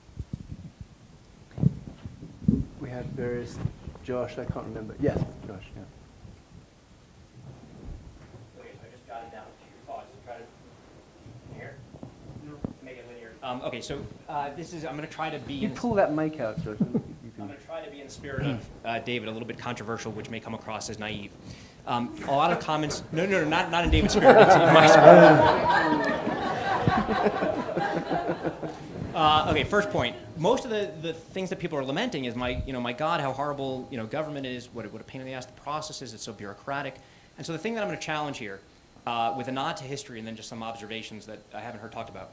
We had various, Josh, I can't remember. Yes, Josh, yeah. Okay, so I just jotted down a few thoughts to try to, here? No. Make it linear. Um, okay, so uh, this is, I'm going to try to be You in pull that mic out, Josh. You I'm can. going to try to be in the spirit of uh, David, a little bit controversial, which may come across as naive. Um, a lot of comments, no, no, no, not, not in David's spirit, it's in my spirit. Uh, okay, first point. Most of the, the things that people are lamenting is, my, you know, my God, how horrible, you know, government is, what, what a pain in the ass the process is, it's so bureaucratic. And so the thing that I'm going to challenge here, uh, with a nod to history and then just some observations that I haven't heard talked about,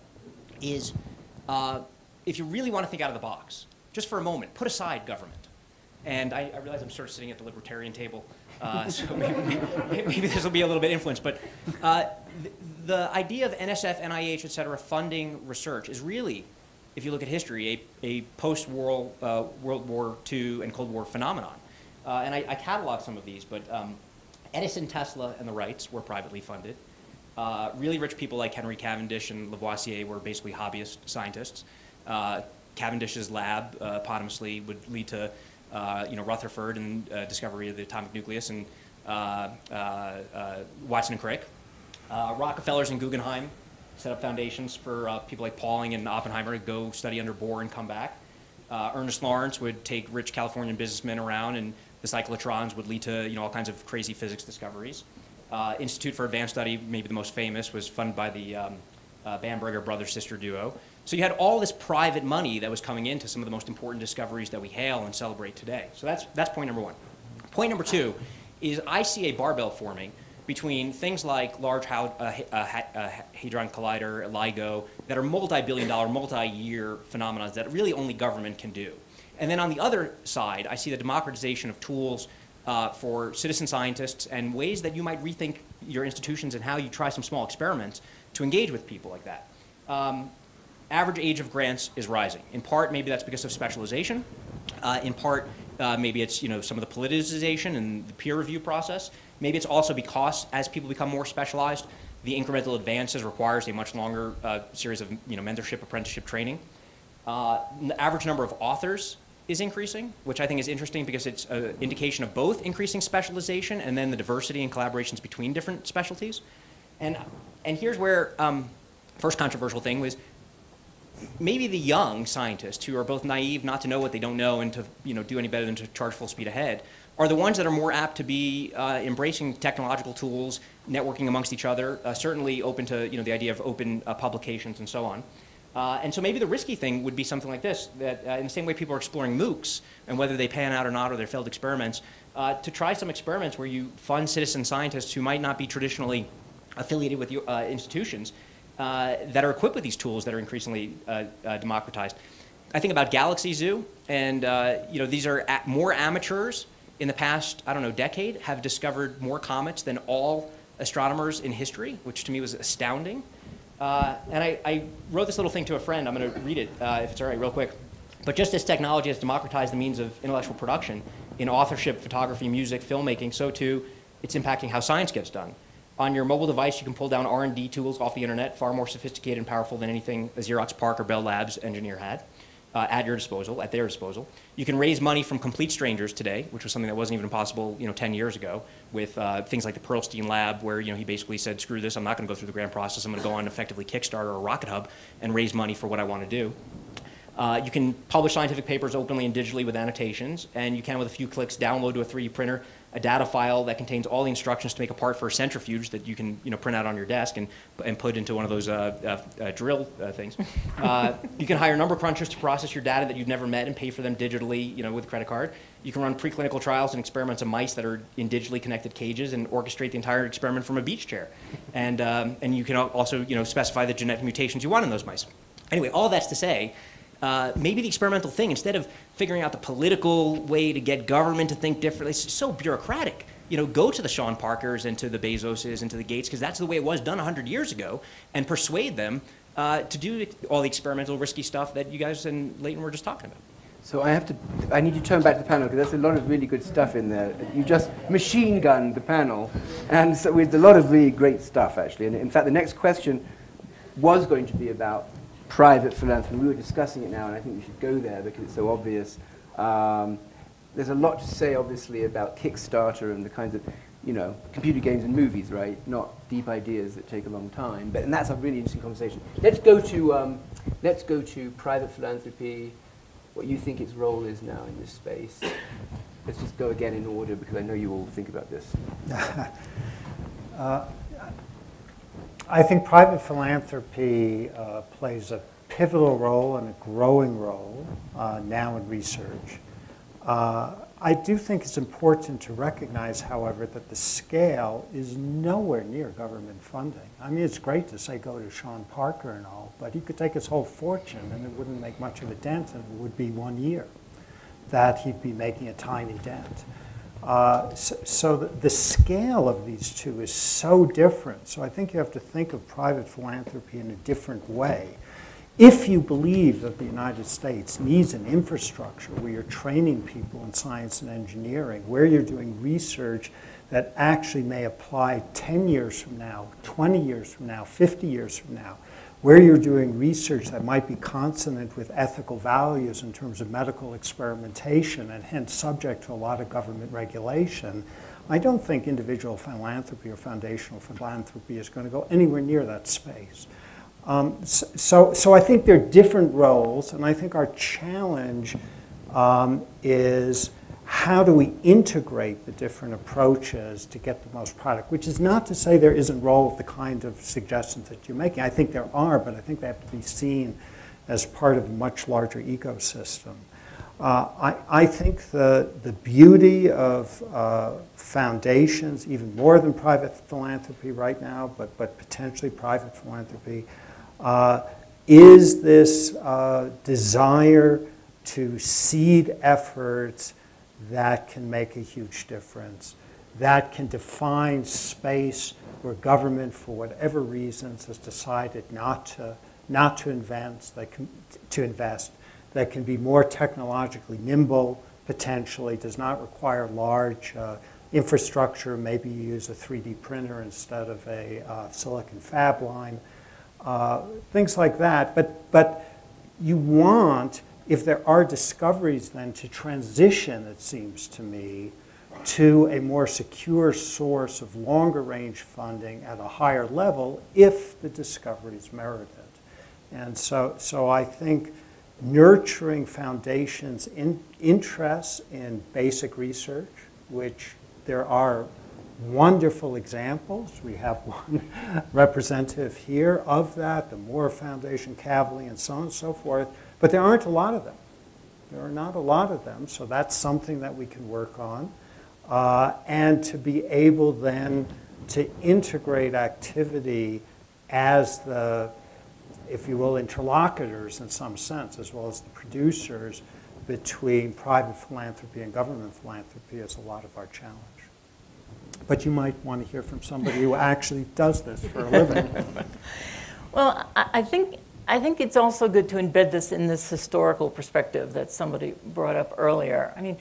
is uh, if you really want to think out of the box, just for a moment, put aside government. And I, I realize I'm sort of sitting at the libertarian table, uh, so maybe, maybe this will be a little bit influenced, but uh, the, the idea of N S F, N I H, et cetera, funding research is really, if you look at history, a, a post-World uh, World War Two and Cold War phenomenon. Uh, and I, I catalog some of these, but um, Edison, Tesla, and the Wrights were privately funded. Uh, really rich people like Henry Cavendish and Lavoisier were basically hobbyist scientists. Uh, Cavendish's lab, uh, eponymously, would lead to uh, you know, Rutherford and uh, discovery of the atomic nucleus, and uh, uh, uh, Watson and Crick. Uh, Rockefellers and Guggenheim set up foundations for uh, people like Pauling and Oppenheimer to go study under Bohr and come back. Uh, Ernest Lawrence would take rich Californian businessmen around, and the cyclotrons would lead to, you know, all kinds of crazy physics discoveries. Uh, Institute for Advanced Study, maybe the most famous, was funded by the um, uh, Bamberger brother-sister duo. So you had all this private money that was coming into some of the most important discoveries that we hail and celebrate today. So that's, that's point number one. Point number two is I see a barbell forming between things like Large uh, uh, Hadron Collider, LIGO, that are multi-billion dollar, multi-year phenomena that really only government can do. And then on the other side, I see the democratization of tools uh, for citizen scientists and ways that you might rethink your institutions and how you try some small experiments to engage with people like that. Um, average age of grants is rising. In part, maybe that's because of specialization. Uh, in part, uh, maybe it's, you know, some of the politicization and the peer review process. Maybe it's also because as people become more specialized, the incremental advances requires a much longer uh, series of, you know, mentorship, apprenticeship training. Uh, the average number of authors is increasing, which I think is interesting because it's an indication of both increasing specialization and then the diversity and collaborations between different specialties. And, and here's where, um, first controversial thing was, maybe the young scientists who are both naive not to know what they don't know and to, you know, do any better than to charge full speed ahead are the ones that are more apt to be uh, embracing technological tools, networking amongst each other, uh, certainly open to, you know, the idea of open uh, publications and so on. Uh, and so maybe the risky thing would be something like this, that uh, in the same way people are exploring MOOCs and whether they pan out or not or they're failed experiments, uh, to try some experiments where you fund citizen scientists who might not be traditionally affiliated with your, uh, institutions uh, that are equipped with these tools that are increasingly uh, uh, democratized. I think about Galaxy Zoo, and uh, you know, these are a more amateurs in the past, I don't know, decade, have discovered more comets than all astronomers in history, which to me was astounding. Uh, and I, I wrote this little thing to a friend. I'm going to read it, uh, if it's all right, real quick. But just as technology has democratized the means of intellectual production in authorship, photography, music, filmmaking, so too it's impacting how science gets done. On your mobile device, you can pull down R and D tools off the internet, far more sophisticated and powerful than anything a Xerox PARC or Bell Labs engineer had. Uh, at your disposal, at their disposal. You can raise money from complete strangers today, which was something that wasn't even possible, you know, ten years ago, with uh, things like the Pearlstein Lab, where, you know, he basically said, screw this, I'm not going to go through the grant process, I'm going to go on effectively Kickstarter or Rocket Hub and raise money for what I want to do. Uh, you can publish scientific papers openly and digitally with annotations, and you can, with a few clicks, download to a three D printer a data file that contains all the instructions to make a part for a centrifuge that you can, you know, print out on your desk and, and put into one of those uh, uh, uh, drill uh, things. Uh, you can hire number crunchers to process your data that you've never met and pay for them digitally, you know, with a credit card. You can run preclinical trials and experiments on mice that are in digitally connected cages and orchestrate the entire experiment from a beach chair. And, um, and you can also, you know, specify the genetic mutations you want in those mice. Anyway, all that's to say, Uh, maybe the experimental thing, instead of figuring out the political way to get government to think differently, it's so bureaucratic. You know, go to the Sean Parkers and to the Bezoses and to the Gates, because that's the way it was done one hundred years ago, and persuade them uh, to do all the experimental, risky stuff that you guys and Leighton were just talking about. So I have to, I need to turn back to the panel, because there's a lot of really good stuff in there. You just machine gunned the panel, and so with a lot of really great stuff, actually. And in fact, the next question was going to be about private philanthropy. We were discussing it now, and I think we should go there because it's so obvious. Um, there's a lot to say, obviously, about Kickstarter and the kinds of, you know, computer games and movies, right? Not deep ideas that take a long time. But and that's a really interesting conversation. Let's go to um, let's go to private philanthropy. What you think its role is now in this space. Let's just go again in order, because I know you all think about this. uh, I think private philanthropy uh, plays a pivotal role and a growing role uh, now in research. Uh, I do think it's important to recognize, however, that the scale is nowhere near government funding. I mean, it's great to say go to Sean Parker and all, but he could take his whole fortune and it wouldn't make much of a dent, and it would be one year that he'd be making a tiny dent. Uh, so so the, the scale of these two is so different. So I think you have to think of private philanthropy in a different way. If you believe that the United States needs an infrastructure where you're training people in science and engineering, where you're doing research that actually may apply ten years from now, twenty years from now, fifty years from now, where you're doing research that might be consonant with ethical values in terms of medical experimentation and hence subject to a lot of government regulation, I don't think individual philanthropy or foundational philanthropy is going to go anywhere near that space. Um, so, so I think there are different roles, and I think our challenge um, is how do we integrate the different approaches to get the most product, which is not to say there isn't role of the kind of suggestions that you're making. I think there are, but I think they have to be seen as part of a much larger ecosystem. Uh, I, I think the, the beauty of uh, foundations, even more than private philanthropy right now, but, but potentially private philanthropy, uh, is this uh, desire to seed efforts that can make a huge difference, that can define space where government, for whatever reasons, has decided not to, not to invest, that can, to invest, that can be more technologically nimble, potentially, does not require large uh, infrastructure. Maybe you use a three D printer instead of a uh, silicon fab line, uh, things like that. But, but you want, if there are discoveries, then to transition, it seems to me, to a more secure source of longer range funding at a higher level if the discoveries merit it. And so, so I think nurturing foundations' in, interests in basic research, which there are wonderful examples. We have one representative here of that, the Moore Foundation, Kavli, and so on and so forth. But there aren't a lot of them. There are not a lot of them, so that's something that we can work on. Uh, and to be able then to integrate activity as the, if you will, interlocutors in some sense, as well as the producers between private philanthropy and government philanthropy is a lot of our challenge. But you might want to hear from somebody who actually does this for a living. Well, I, I think I think it's also good to embed this in this historical perspective that somebody brought up earlier. I mean,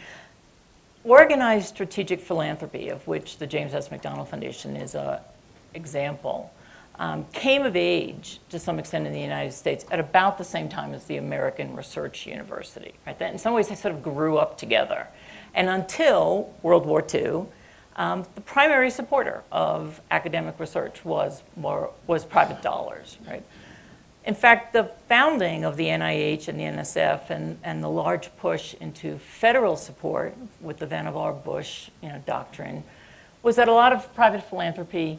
organized strategic philanthropy, of which the James S. McDonald Foundation is an example, um, came of age to some extent in the United States at about the same time as the American Research University. Right? That in some ways they sort of grew up together. And until World War Two, um, the primary supporter of academic research was, more, was private dollars. Right? In fact, the founding of the N I H and the N S F and, and the large push into federal support with the Vannevar Bush you know, doctrine was that a lot of private philanthropy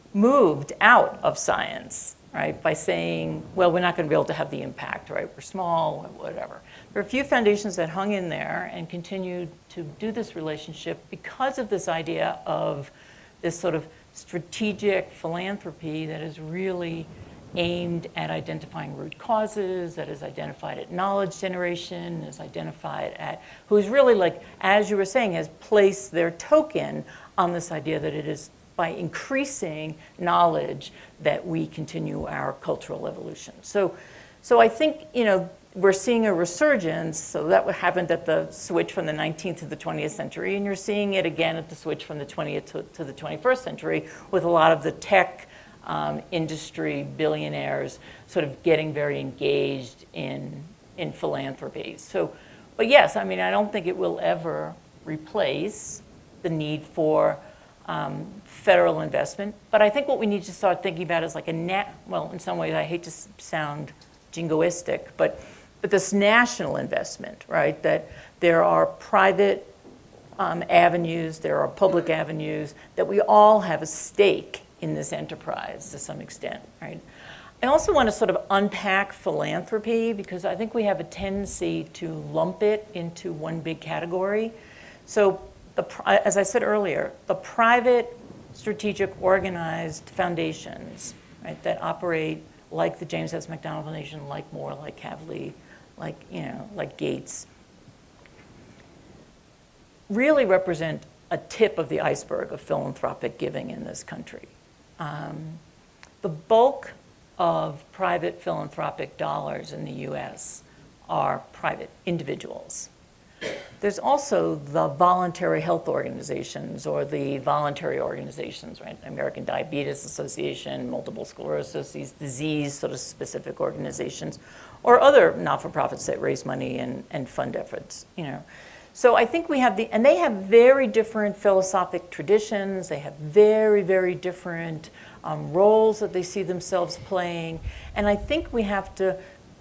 moved out of science, right, by saying, well, we're not going to be able to have the impact, right? We're small, whatever. There are a few foundations that hung in there and continued to do this relationship because of this idea of this sort of strategic philanthropy that is really aimed at identifying root causes, that is identified at knowledge generation, is identified at, who is really like, as you were saying, has placed their token on this idea that it is by increasing knowledge that we continue our cultural evolution. So, so I think, you know, we're seeing a resurgence, so that happened at the switch from the nineteenth to the twentieth century, and you're seeing it again at the switch from the twentieth to, to the twenty-first century with a lot of the tech Um, industry billionaires sort of getting very engaged in, in philanthropy. So, but yes, I mean, I don't think it will ever replace the need for um, federal investment. But I think what we need to start thinking about is like a, na well, in some ways, I hate to sound jingoistic, but, but this national investment, right? That there are private um, avenues, there are public avenues, that we all have a stake in this enterprise to some extent, right? I also want to sort of unpack philanthropy because I think we have a tendency to lump it into one big category. So, the, as I said earlier, the private, strategic, organized foundations, right, that operate like the James S. McDonald Foundation, like Moore, like Kavli, like, you know, like Gates, really represent a tip of the iceberg of philanthropic giving in this country. Um, the bulk of private philanthropic dollars in the U S are private individuals. There's also the voluntary health organizations or the voluntary organizations, right? American Diabetes Association, Multiple Sclerosis, these disease sort of specific organizations, or other not-for-profits that raise money and, and fund efforts, you know. So I think we have the, and they have very different philosophic traditions, they have very, very different um, roles that they see themselves playing, and I think we have to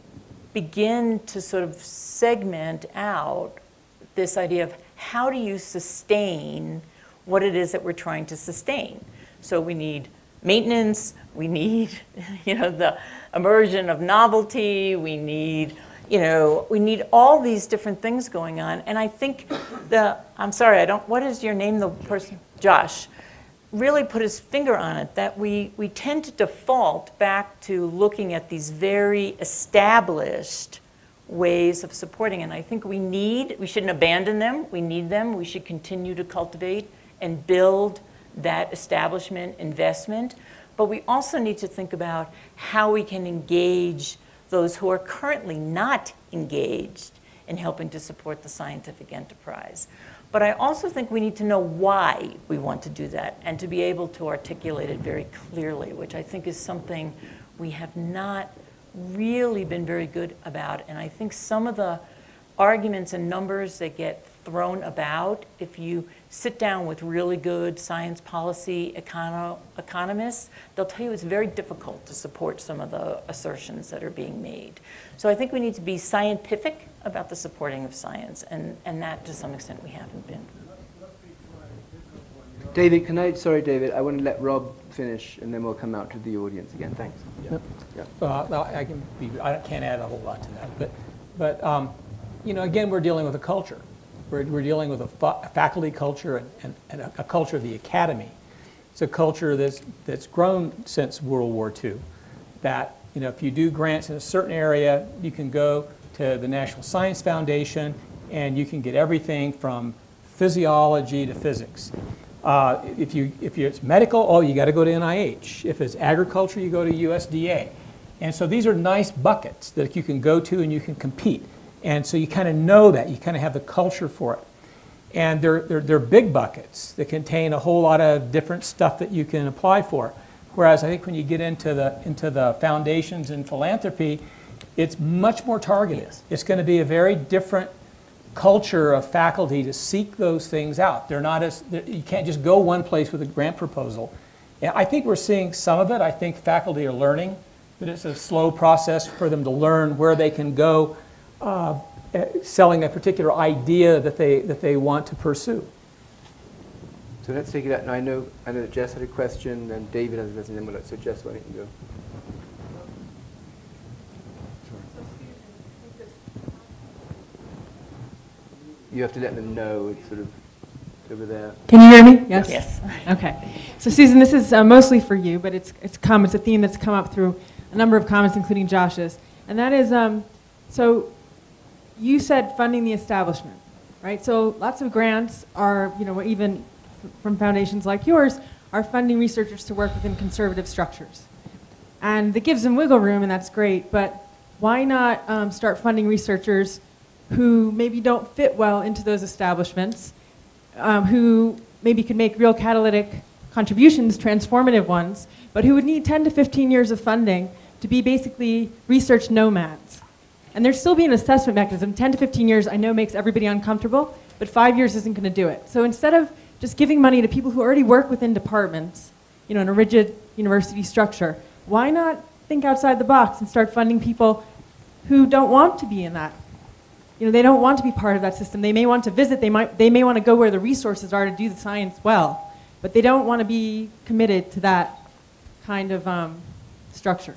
begin to sort of segment out this idea of how do you sustain what it is that we're trying to sustain. So we need maintenance, we need, you know, the immersion of novelty, we need You know, we need all these different things going on. And I think the, I'm sorry, I don't, what is your name, the person? Josh, really put his finger on it, that we, we tend to default back to looking at these very established ways of supporting. And I think we need, we shouldn't abandon them, we need them, we should continue to cultivate and build that establishment investment. But we also need to think about how we can engage those who are currently not engaged in helping to support the scientific enterprise. But I also think we need to know why we want to do that and to be able to articulate it very clearly, which I think is something we have not really been very good about. And I think some of the arguments and numbers that get thrown about, if you sit down with really good science policy econo economists, they'll tell you it's very difficult to support some of the assertions that are being made. So I think we need to be scientific about the supporting of science, and, and that to some extent we haven't been. David, can I, sorry David, I want to let Rob finish and then we'll come out to the audience again. Thanks. Yep. Yep. Uh, well, I can be, I can't add a whole lot to that, but, but um, you know, again, we're dealing with a culture. We're, we're dealing with a, fa a faculty culture and, and, and a, a culture of the academy. It's a culture that's, that's grown since World War Two. That, you know, if you do grants in a certain area, you can go to the National Science Foundation and you can get everything from physiology to physics. Uh, if you if you, it's medical, oh, you got to go to N I H. If it's agriculture, you go to U S D A. And so these are nice buckets that you can go to and you can compete. And so you kind of know that. You kind of have the culture for it. And they're, they're, they're big buckets that contain a whole lot of different stuff that you can apply for. Whereas I think when you get into the, into the foundations and philanthropy, it's much more targeted. It's going to be a very different culture of faculty to seek those things out. They're not as, you can't just go one place with a grant proposal. And I think we're seeing some of it. I think faculty are learning that it's a slow process for them to learn where they can go uh, selling a particular idea that they, that they want to pursue. So let's take it out. Now I know, I know that Jess had a question, and David has a question, and then we'll, so Jess, why don't you go? You have to let them know it's sort of over there. Can you hear me? Yes? Yes. Okay. So Susan, this is uh, mostly for you, but it's, it's, come, it's a theme that's come up through a number of comments, including Josh's. And that is, um, so you said funding the establishment, right? So lots of grants are, you know, even from foundations like yours, are funding researchers to work within conservative structures. And that gives them wiggle room, and that's great, but why not um, start funding researchers who maybe don't fit well into those establishments, um, who maybe could make real catalytic contributions, transformative ones, but who would need ten to fifteen years of funding to be basically research nomads. And there'd still be an assessment mechanism. ten to fifteen years I know makes everybody uncomfortable, but five years isn't going to do it. So instead of just giving money to people who already work within departments, you know, in a rigid university structure, why not think outside the box and start funding people who don't want to be in that? You know, they don't want to be part of that system. They may want to visit, they, might, they may want to go where the resources are to do the science well, but they don't want to be committed to that kind of um, structure.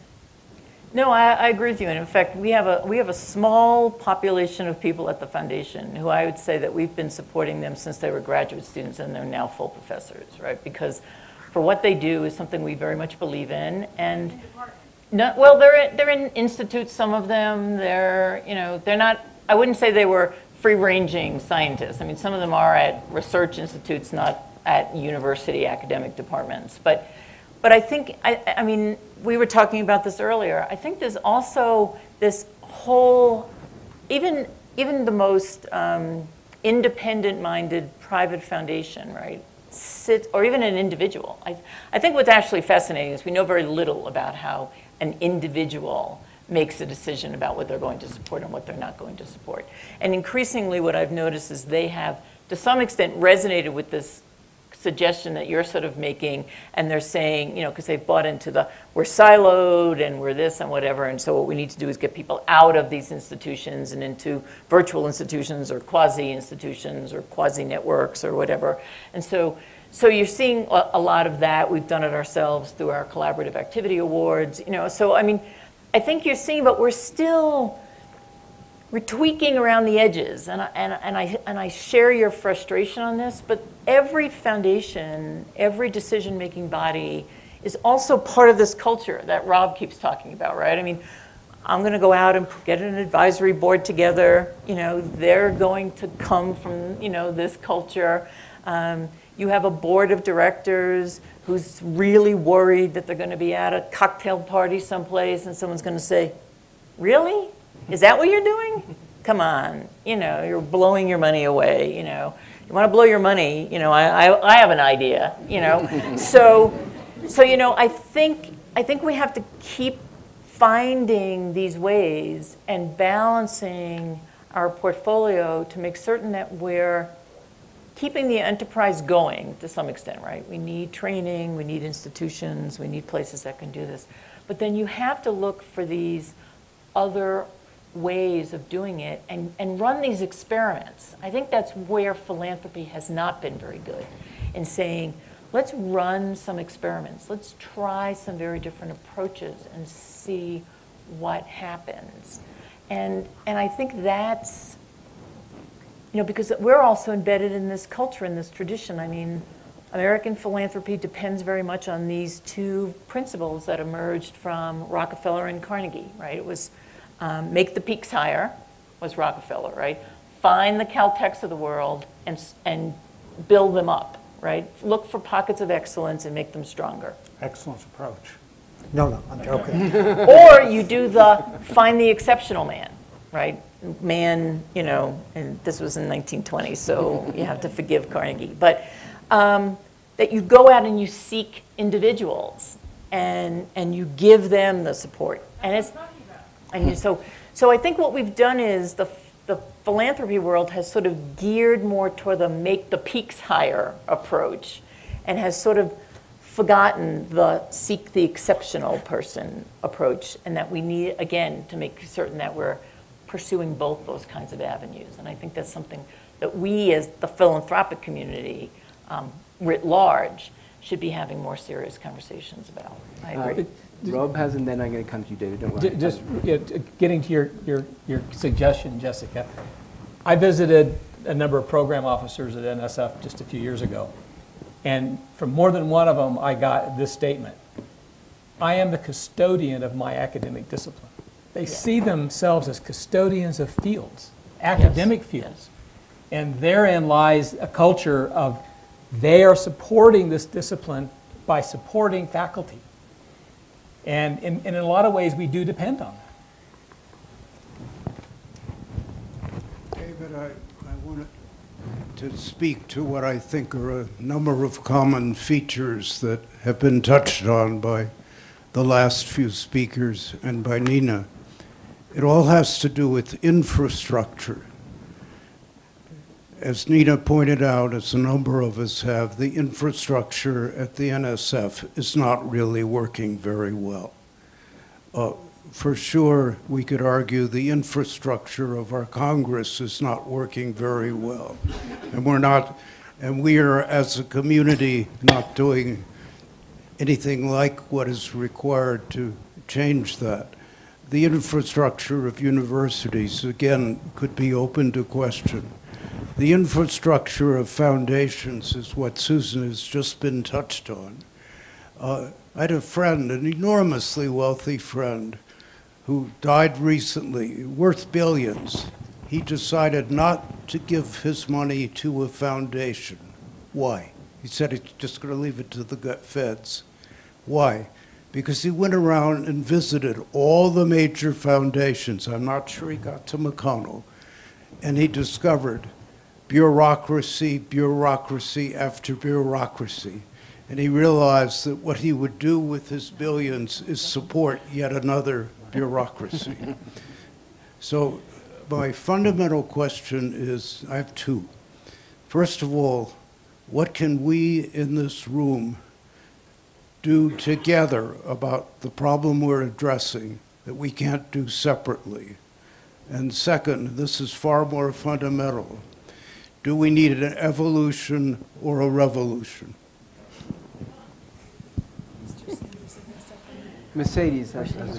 No, I, I agree with you. And in fact, we have, a, we have a small population of people at the foundation who I would say that we've been supporting them since they were graduate students, and they're now full professors, right? Because for what they do is something we very much believe in. And no, well, they're in, they're in institutes, some of them. They're, you know, they're not, I wouldn't say they were free-ranging scientists. I mean, some of them are at research institutes, not at university academic departments. But, but I think, I, I mean, we were talking about this earlier. I think there's also this whole, even, even the most um, independent-minded private foundation, right, sit, or even an individual. I, I think what's actually fascinating is we know very little about how an individual makes a decision about what they're going to support and what they're not going to support. And increasingly what I've noticed is they have, to some extent, resonated with this suggestion that you're sort of making, and they're saying, you know, because they've bought into the, we're siloed and we're this and whatever, and so what we need to do is get people out of these institutions and into virtual institutions or quasi-institutions or quasi-networks or whatever. And so, so you're seeing a, a lot of that. We've done it ourselves through our collaborative activity awards, you know, so I mean, I think you're seeing, but we're still, we're tweaking around the edges, and I, and, and, I, and I share your frustration on this, but every foundation, every decision-making body is also part of this culture that Rob keeps talking about, right? I mean, I'm going to go out and get an advisory board together. You know, they're going to come from, you know, this culture. Um, you have a board of directors who's really worried that they're going to be at a cocktail party someplace and someone's going to say, really? Is that what you're doing? Come on, you know, you're blowing your money away, you know. You want to blow your money, you know, I, I, I have an idea, you know. so, so, you know, I think, I think we have to keep finding these ways and balancing our portfolio to make certain that we're keeping the enterprise going to some extent, right? We need training, we need institutions, we need places that can do this. But then you have to look for these other ways of doing it and, and run these experiments. I think that's where philanthropy has not been very good, in saying, let's run some experiments. Let's try some very different approaches and see what happens. And, and I think that's, you know, because we're also embedded in this culture, in this tradition. I mean, American philanthropy depends very much on these two principles that emerged from Rockefeller and Carnegie, right? It was um, make the peaks higher, was Rockefeller, right? Find the Caltechs of the world and, and build them up, right? Look for pockets of excellence and make them stronger. Excellent approach. No, no, I'm joking. Or you do the find the exceptional man, right? Man, you know, and this was in nineteen twenty, so you have to forgive Carnegie. But um, that you go out and you seek individuals and and you give them the support. And it's and you, so so I think what we've done is the the philanthropy world has sort of geared more toward the make the peaks higher approach, and has sort of forgotten the seek the exceptional person approach, and that we need, again, to make certain that we're pursuing both those kinds of avenues. And I think that's something that we as the philanthropic community um, writ large should be having more serious conversations about. I agree. Uh, Rob has, and then I'm going to come to you, David. Don't worry. Just yeah, getting to your, your, your suggestion, Jessica, I visited a number of program officers at N S F just a few years ago. And from more than one of them, I got this statement: I am the custodian of my academic discipline. They yeah. see themselves as custodians of fields, academic yes. fields. Yes. And therein lies a culture of they are supporting this discipline by supporting faculty. And in, and in a lot of ways, we do depend on that. David, I, I wanted to speak to what I think are a number of common features that have been touched on by the last few speakers and by Nina. It all has to do with infrastructure. As Nina pointed out, as a number of us have, the infrastructure at the N S F is not really working very well. Uh, for sure, we could argue the infrastructure of our Congress is not working very well. And we're not, and we are, as a community, not doing anything like what is required to change that. The infrastructure of universities, again, could be open to question. The infrastructure of foundations is what Susan has just been touched on. Uh, I had a friend, an enormously wealthy friend, who died recently, worth billions. He decided not to give his money to a foundation. Why? He said he's just going to leave it to the feds. Why? Because he went around and visited all the major foundations. I'm not sure he got to McConnell. And he discovered bureaucracy, bureaucracy after bureaucracy. And he realized that what he would do with his billions is support yet another bureaucracy. So my fundamental question is, I have two. First of all, what can we in this room do together about the problem we're addressing that we can't do separately? And second, this is far more fundamental. Do we need an evolution or a revolution? Mercedes.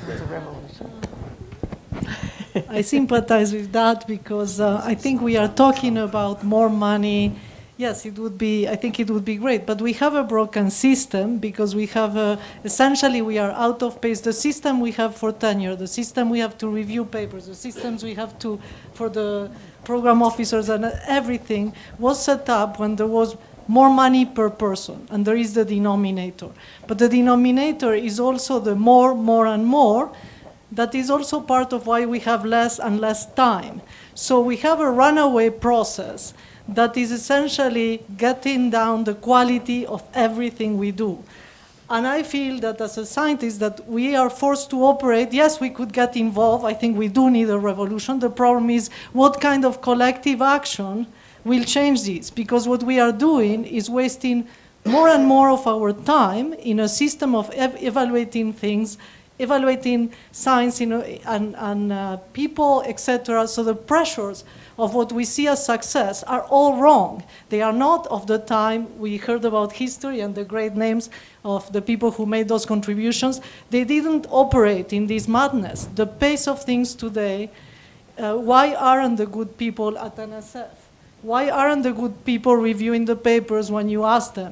I sympathize with that because uh, I think we are talking about more money. Yes, it would be, I think it would be great, but we have a broken system because we have, a, essentially we are out of pace. The system we have for tenure, the system we have to review papers, the systems we have to, for the program officers and everything was set up when there was more money per person, and there is the denominator. But the denominator is also the more, more, and more. That is also part of why we have less and less time. So we have a runaway process that is essentially getting down the quality of everything we do. And I feel that as a scientist that we are forced to operate. Yes, we could get involved. I think we do need a revolution. The problem is what kind of collective action will change this, because what we are doing is wasting more and more of our time in a system of ev evaluating things, evaluating science, you know, and, and uh, people, et cetera. So the pressures of what we see as success are all wrong. They are not of the time we heard about history and the great names of the people who made those contributions. They didn't operate in this madness. The pace of things today, uh, why aren't the good people at N S F? Why aren't the good people reviewing the papers when you ask them?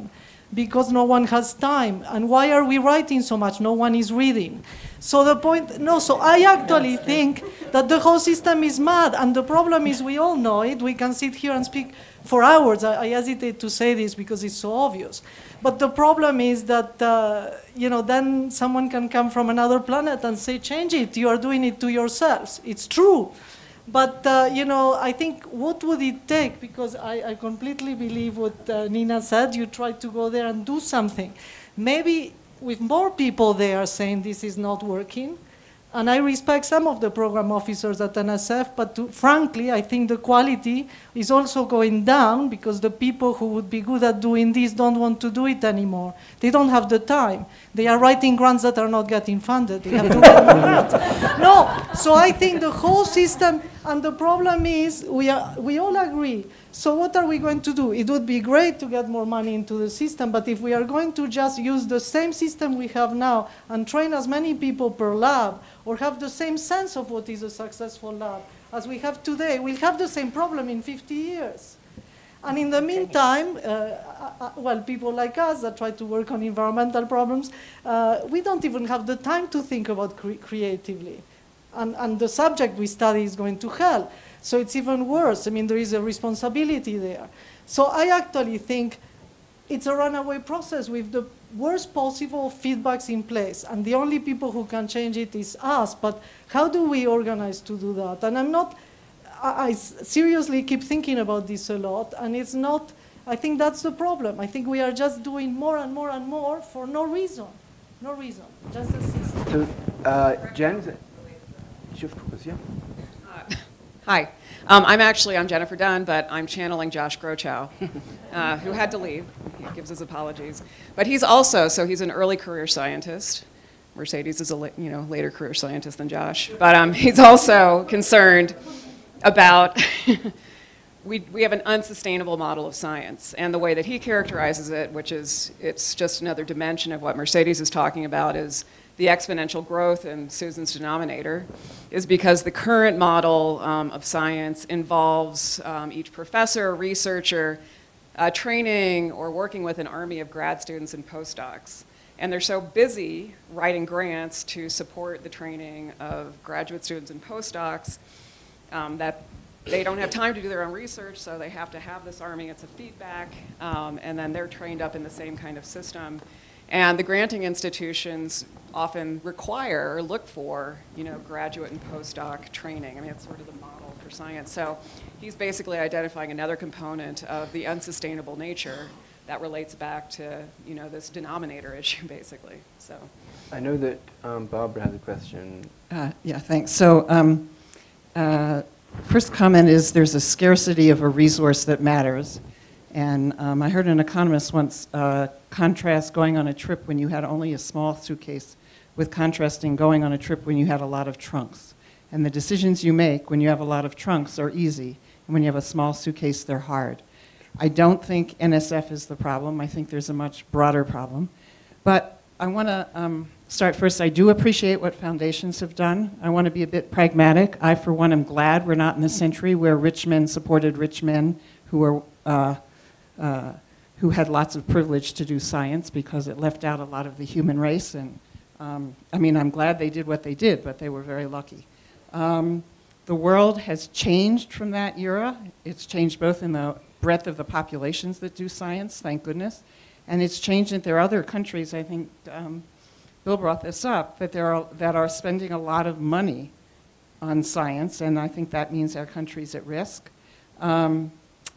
because no one has time. And why are we writing so much? No one is reading. So the point, no, so I actually think that the whole system is mad, and the problem is we all know it. We can sit here and speak for hours. I, I hesitate to say this because it's so obvious. But the problem is that, uh, you know, then someone can come from another planet and say, change it. You are doing it to yourselves. It's true. But, uh, you know, I think what would it take? Because I, I completely believe what uh, Nina said. You try to go there and do something. Maybe with more people there saying this is not working. And I respect some of the program officers at N S F, but to, frankly, I think the quality is also going down because the people who would be good at doing this don't want to do it anymore. They don't have the time. They are writing grants that are not getting funded. They have to get more grants. No, so I think the whole system, and the problem is we, are, we all agree. So what are we going to do? It would be great to get more money into the system, but if we are going to just use the same system we have now and train as many people per lab, or have the same sense of what is a successful lab as we have today, we'll have the same problem in fifty years. And in the meantime, uh, uh, well, people like us that try to work on environmental problems, uh, we don't even have the time to think about cre creatively. And, and the subject we study is going to hell. So it's even worse. I mean, there is a responsibility there. So I actually think it's a runaway process with the worst possible feedbacks in place. And the only people who can change it is us. But how do we organize to do that? And I'm not, I, I seriously keep thinking about this a lot. And it's not, I think that's the problem. I think we are just doing more and more and more for no reason. No reason, just the system. So, uh, Jen, yeah. Hi. Um, I'm actually, I'm Jennifer Dunn, but I'm channeling Josh Grochow, uh, who had to leave. He gives his apologies. But he's also, so he's an early career scientist. Mercedes is a you know, later career scientist than Josh. But um, he's also concerned about, we, we have an unsustainable model of science. And the way that he characterizes it, which is, it's just another dimension of what Mercedes is talking about, is the exponential growth in Susan's denominator, is because the current model um, of science involves um, each professor, researcher, uh, training or working with an army of grad students and postdocs. And they're so busy writing grants to support the training of graduate students and postdocs um, that they don't have time to do their own research, so they have to have this army. It's a feedback, um, and then they're trained up in the same kind of system. And the granting institutions often require or look for, you know, graduate and postdoc training. I mean, it's sort of the model for science. So he's basically identifying another component of the unsustainable nature that relates back to, you know, this denominator issue, basically. So I know that um, Barbara has a question. Uh, yeah, thanks. So um, uh, first comment is there's a scarcity of a resource that matters. And um, I heard an economist once uh, contrast going on a trip when you had only a small suitcase with contrasting going on a trip when you had a lot of trunks. And the decisions you make when you have a lot of trunks are easy, and when you have a small suitcase, they're hard. I don't think N S F is the problem. I think there's a much broader problem. But I want to um, start first. I do appreciate what foundations have done. I want to be a bit pragmatic. I, for one, am glad we're not in the century where rich men supported rich men who were uh, Uh, who had lots of privilege to do science, because it left out a lot of the human race. And um, I mean, I'm glad they did what they did, but they were very lucky. Um, the world has changed from that era. It's changed both in the breadth of the populations that do science, thank goodness, and it's changed that there are other countries, I think um, Bill brought this up, that, there are, that are spending a lot of money on science, and I think that means our country's at risk. Um,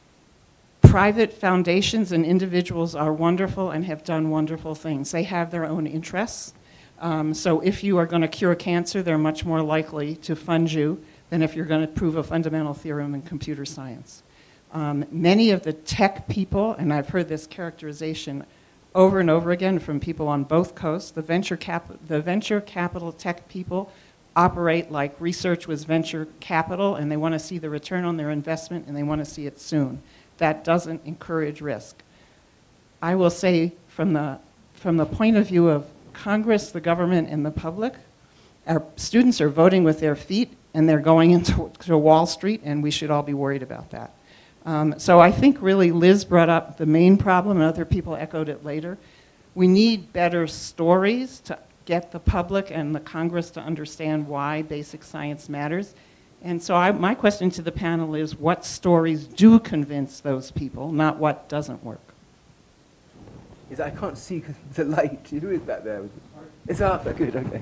Private foundations and individuals are wonderful and have done wonderful things. They have their own interests. Um, so if you are going to cure cancer, they're much more likely to fund you than if you're going to prove a fundamental theorem in computer science. Um, many of the tech people, and I've heard this characterization over and over again from people on both coasts, the venture, cap the venture capital tech people operate like research was venture capital, and they want to see the return on their investment, and they want to see it soon. That doesn't encourage risk. I will say from the, from the point of view of Congress, the government, and the public, our students are voting with their feet, and they're going into to Wall Street, and we should all be worried about that. Um, so I think really Liz brought up the main problem, and other people echoed it later. We need better stories to get the public and the Congress to understand why basic science matters. And so I, my question to the panel is, what stories do convince those people, not what doesn't work? Is I can't see the light. Who is that there? It's Arthur. Good, okay.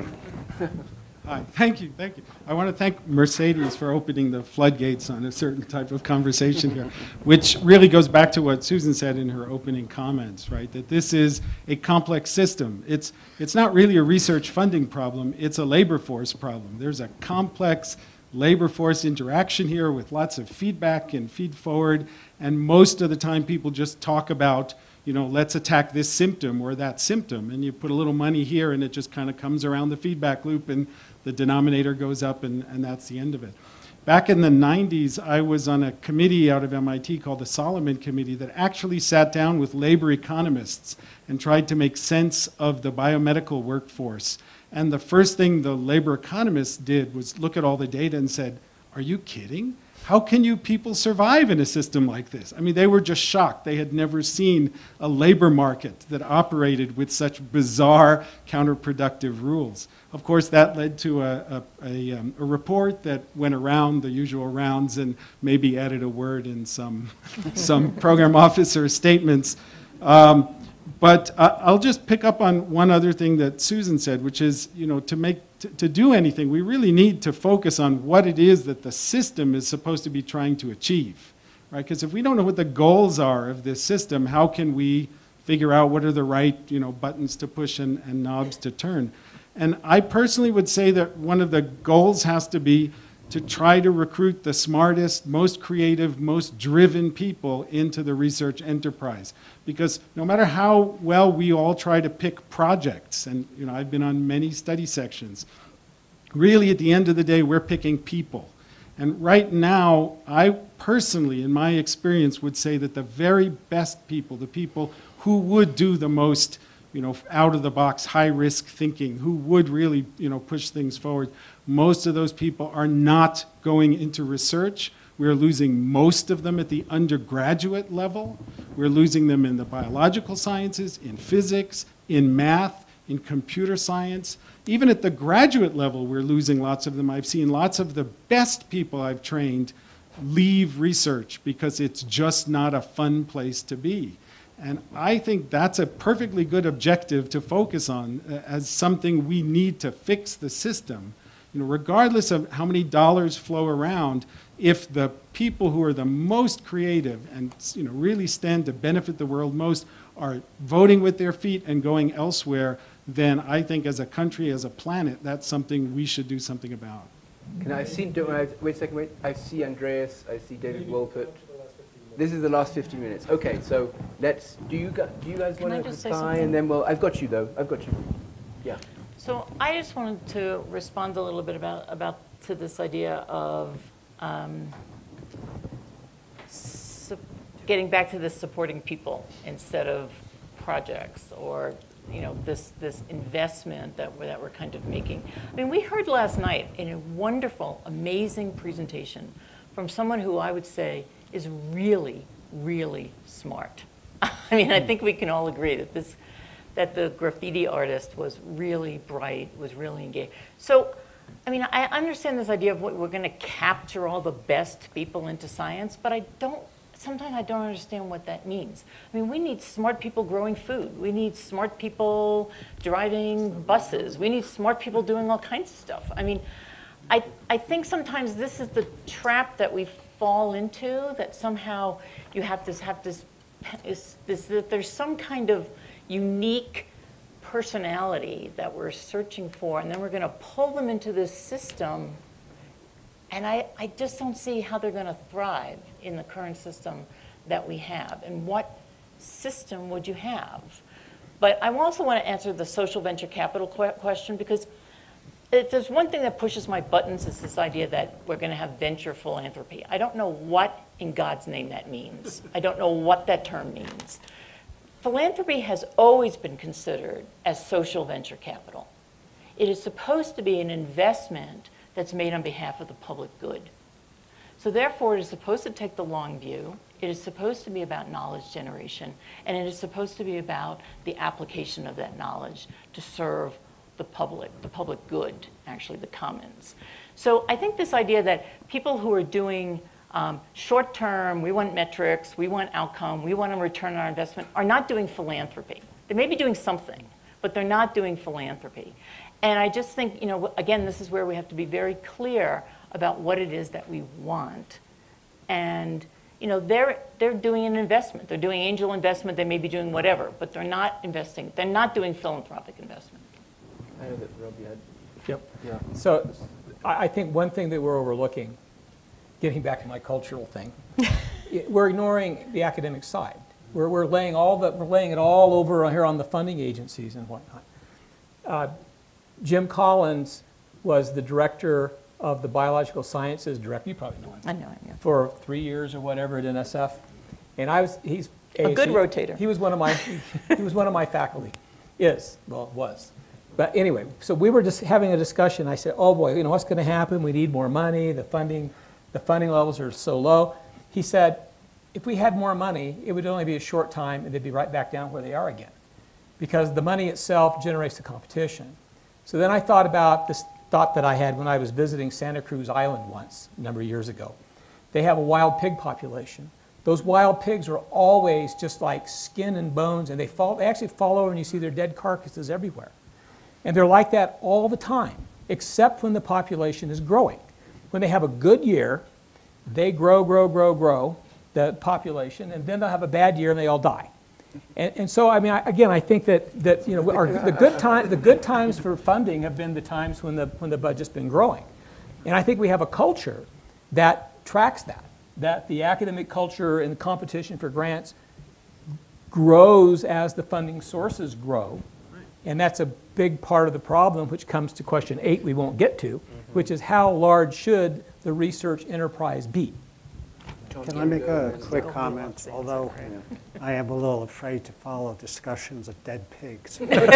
Hi, thank you, thank you. I want to thank Mercedes for opening the floodgates on a certain type of conversation here, which really goes back to what Susan said in her opening comments, right? That this is a complex system. It's, it's not really a research funding problem, it's a labor force problem. There's a complex labor force interaction here with lots of feedback and feed forward, and most of the time people just talk about, you know, let's attack this symptom or that symptom, and you put a little money here and it just kind of comes around the feedback loop and the denominator goes up, and, and that's the end of it. Back in the nineties, I was on a committee out of M I T called the Solomon Committee that actually sat down with labor economists and tried to make sense of the biomedical workforce. And the first thing the labor economists did was look at all the data and said, are you kidding? How can you people survive in a system like this? I mean, they were just shocked. They had never seen a labor market that operated with such bizarre, counterproductive rules. Of course, that led to a, a, a, um, a report that went around the usual rounds and maybe added a word in some, some program officer statements. Um, but uh, I'll just pick up on one other thing that Susan said, which is, you know, to make to, to do anything, we really need to focus on what it is that the system is supposed to be trying to achieve, right? Because if we don't know what the goals are of this system, how can we figure out what are the right, you know, buttons to push and, and knobs to turn? And I personally would say that one of the goals has to be to try to recruit the smartest, most creative, most driven people into the research enterprise. Because no matter how well we all try to pick projects, and you know, I've been on many study sections, really at the end of the day, we're picking people. And right now, I personally, in my experience, would say that the very best people, the people who would do the most, you know, out-of-the-box, high-risk thinking, who would really, you know, push things forward, most of those people are not going into research. We're losing most of them at the undergraduate level. We're losing them in the biological sciences, in physics, in math, in computer science. Even at the graduate level, we're losing lots of them. I've seen lots of the best people I've trained leave research because it's just not a fun place to be. And I think that's a perfectly good objective to focus on uh, as something we need to fix the system. You know, regardless of how many dollars flow around, if the people who are the most creative and, you know, really stand to benefit the world most are voting with their feet and going elsewhere, then I think as a country, as a planet, that's something we should do something about. Can I see, do I, wait a second, wait. I see Andreas, I see David Wolpert. This is the last fifty minutes. Okay, so let's, do you, do you guys Can I want to just say reply? something? And then, well, I've got you though, I've got you. Yeah. So I just wanted to respond a little bit about, about to this idea of um, su- getting back to this supporting people instead of projects, or you know, this, this investment that we're, that we're kind of making. I mean, we heard last night in a wonderful, amazing presentation from someone who I would say is really, really smart. I mean, I think we can all agree that this, that the graffiti artist was really bright, was really engaged. So, I mean, I understand this idea of what we're going to capture all the best people into science, but I don't, sometimes I don't understand what that means. I mean, we need smart people growing food. We need smart people driving buses. We need smart people doing all kinds of stuff. I mean, I, I think sometimes this is the trap that we fall into, that somehow you have to have this, is this, that there's some kind of unique personality that we're searching for, and then we're going to pull them into this system, and I, I just don't see how they're going to thrive in the current system that we have. And what system would you have? But I also want to answer the social venture capital que- question, because if there's one thing that pushes my buttons, is this idea that we're going to have venture philanthropy. I don't know what in God's name that means. I don't know what that term means. Philanthropy has always been considered as social venture capital. It is supposed to be an investment that's made on behalf of the public good. So therefore, it is supposed to take the long view. It is supposed to be about knowledge generation, and it is supposed to be about the application of that knowledge to serve the public, the public good, actually, the commons. So I think this idea that people who are doing um, short term, we want metrics, we want outcome, we want a return on our investment, are not doing philanthropy. They may be doing something, but they're not doing philanthropy. And I just think, you know, again, this is where we have to be very clear about what it is that we want. And, you know, they're, they're doing an investment. They're doing angel investment. They may be doing whatever, but they're not investing. They're not doing philanthropic investment. I know that, Rob, you had. Yep. Yeah. So I I think one thing that we're overlooking, getting back to my cultural thing, we're ignoring the academic side. We're, we're, laying all the, we're laying it all over here on the funding agencies and whatnot. Uh, Jim Collins was the director of the biological sciences director. You probably know him. I know him, yeah. For three years or whatever at N S F. And I was, he's a good he, rotator. He was one of my, he was one of my faculty. Is, well, was. But anyway, so we were just having a discussion. I said, oh boy, you know, what's going to happen? We need more money. The funding, the funding levels are so low. He said, if we had more money, it would only be a short time and they'd be right back down where they are again. Because the money itself generates the competition. So then I thought about this thought that I had when I was visiting Santa Cruz Island once, a number of years ago. They have a wild pig population. Those wild pigs are always just like skin and bones, and they, fall, they actually fall over and you see their dead carcasses everywhere. And they're like that all the time, except when the population is growing. When they have a good year, they grow, grow, grow, grow, the population, and then they'll have a bad year and they all die. And, and so, I mean, I, again, I think that, that you know, our, the, good time, the good times for funding have been the times when the, when the budget's been growing. And I think we have a culture that tracks that, that the academic culture and the competition for grants grows as the funding sources grow. And that's a big part of the problem, which comes to question eight we won't get to, mm-hmm. which is how large should the research enterprise be? Can I make a quick comment, although I am a little afraid to follow discussions of dead pigs.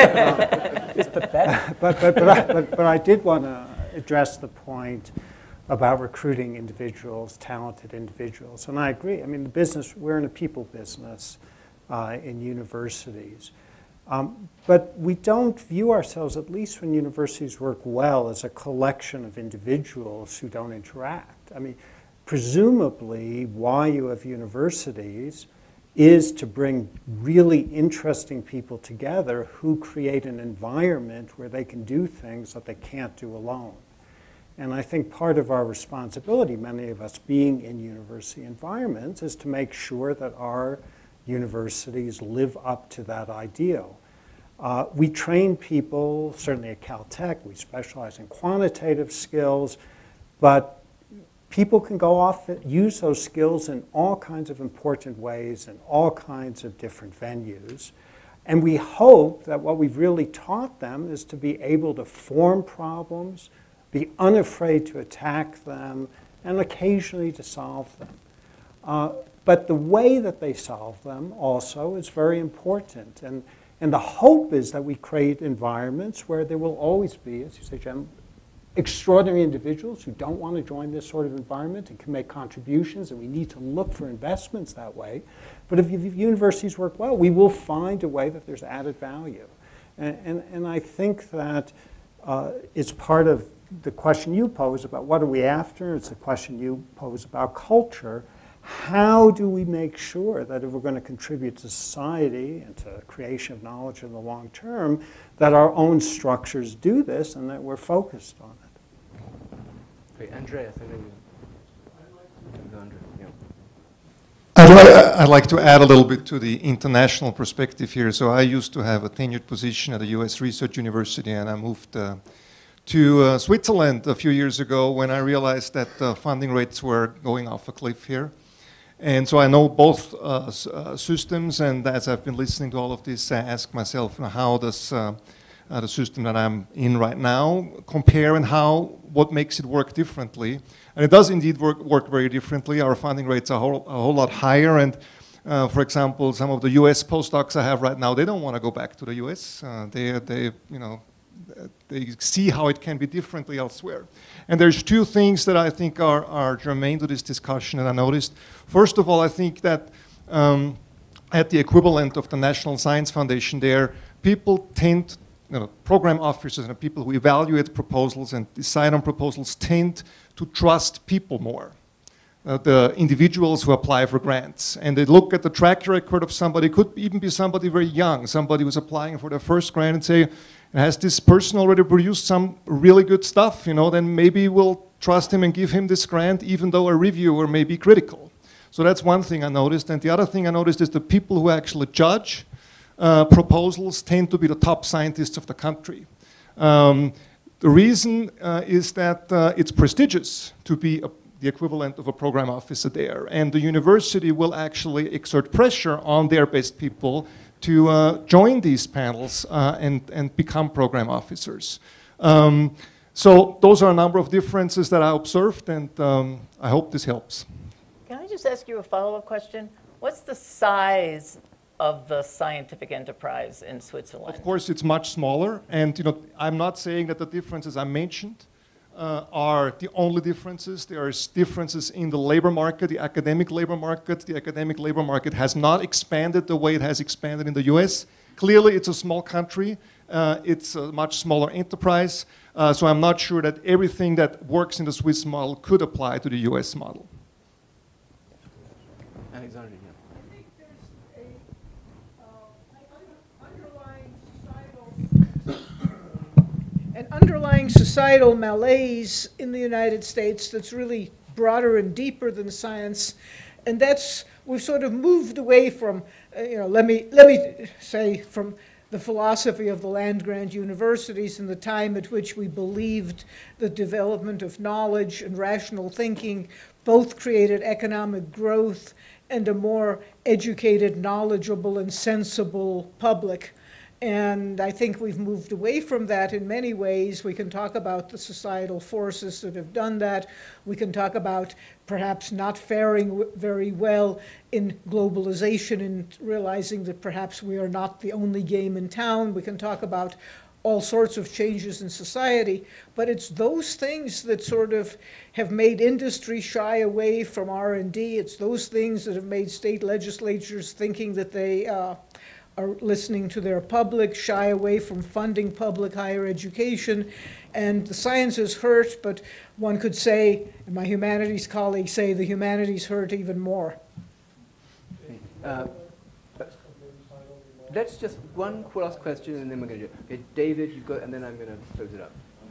It's pathetic. But, but, but, I, but, but I did want to address the point about recruiting individuals, talented individuals. And I agree. I mean, the business, we're in a people business uh, in universities. Um, but we don't view ourselves, at least when universities work well, as a collection of individuals who don't interact. I mean, presumably, why you have universities is to bring really interesting people together who create an environment where they can do things that they can't do alone. And I think part of our responsibility, many of us being in university environments, is to make sure that our universities live up to that ideal. Uh, we train people, certainly at Caltech, we specialize in quantitative skills, but people can go off and use those skills in all kinds of important ways in all kinds of different venues. And we hope that what we've really taught them is to be able to form problems, be unafraid to attack them, and occasionally to solve them. Uh, but the way that they solve them also is very important. And, and the hope is that we create environments where there will always be, as you say, Jem, extraordinary individuals who don't want to join this sort of environment and can make contributions, and we need to look for investments that way. But if, if universities work well, we will find a way that there's added value. And, and, and I think that uh, it's part of the question you pose about what are we after, it's the question you pose about culture. How do we make sure that if we're going to contribute to society and to creation of knowledge in the long term, that our own structures do this and that we're focused on it? Great. Andreas, I know you. I'd, li I'd like to add a little bit to the international perspective here. So I used to have a tenured position at a U S research university, and I moved uh, to uh, Switzerland a few years ago when I realized that uh, funding rates were going off a cliff here. And so I know both uh, s uh, systems, and as I've been listening to all of this, I ask myself, you know, how does uh, uh, the system that I'm in right now compare, and how, what makes it work differently? And it does indeed work, work very differently. Our funding rates are a whole, a whole lot higher, and uh, for example, some of the U S postdocs I have right now, they don't want to go back to the U S. Uh, they, they, you know, they see how it can be differently elsewhere. And there's two things that I think are, are germane to this discussion that I noticed. First of all, I think that um, at the equivalent of the National Science Foundation there, people tend, you know, program officers and people who evaluate proposals and decide on proposals tend to trust people more. Uh, the individuals who apply for grants. And they look at the track record of somebody, could even be somebody very young, somebody who's applying for their first grant and say, has this person already produced some really good stuff, you know, then maybe we'll trust him and give him this grant even though a reviewer may be critical. So that's one thing I noticed. And the other thing I noticed is the people who actually judge uh, proposals tend to be the top scientists of the country. Um, the reason uh, is that uh, it's prestigious to be a the equivalent of a program officer there. And the university will actually exert pressure on their best people to uh, join these panels uh, and, and become program officers. Um, so those are a number of differences that I observed, and um, I hope this helps. Can I just ask you a follow-up question? What's the size of the scientific enterprise in Switzerland? Of course, it's much smaller, and you know, I'm not saying that the differences I mentioned Uh, are the only differences. There are differences in the labor market, the academic labor market. The academic labor market has not expanded the way it has expanded in the U S. Clearly, it's a small country. Uh, it's a much smaller enterprise. Uh, so I'm not sure that everything that works in the Swiss model could apply to the U S model. Alexander, yeah. An underlying societal malaise in the United States that's really broader and deeper than science, and that's we've sort of moved away from, uh, you know, let me let me say from the philosophy of the land-grant universities and the time at which we believed the development of knowledge and rational thinking both created economic growth and a more educated, knowledgeable, and sensible public. And I think we've moved away from that in many ways. We can talk about the societal forces that have done that. We can talk about perhaps not faring w very well in globalization and realizing that perhaps we are not the only game in town. We can talk about all sorts of changes in society. But it's those things that sort of have made industry shy away from R and D. It's those things that have made state legislatures thinking that they uh, are listening to their public, shy away from funding public higher education. And the sciences hurt, but one could say, and my humanities colleagues say, the humanities hurt even more. Uh, let's just, one last question and then we're going to do it. Okay, David, you've got, and then I'm going to close it up.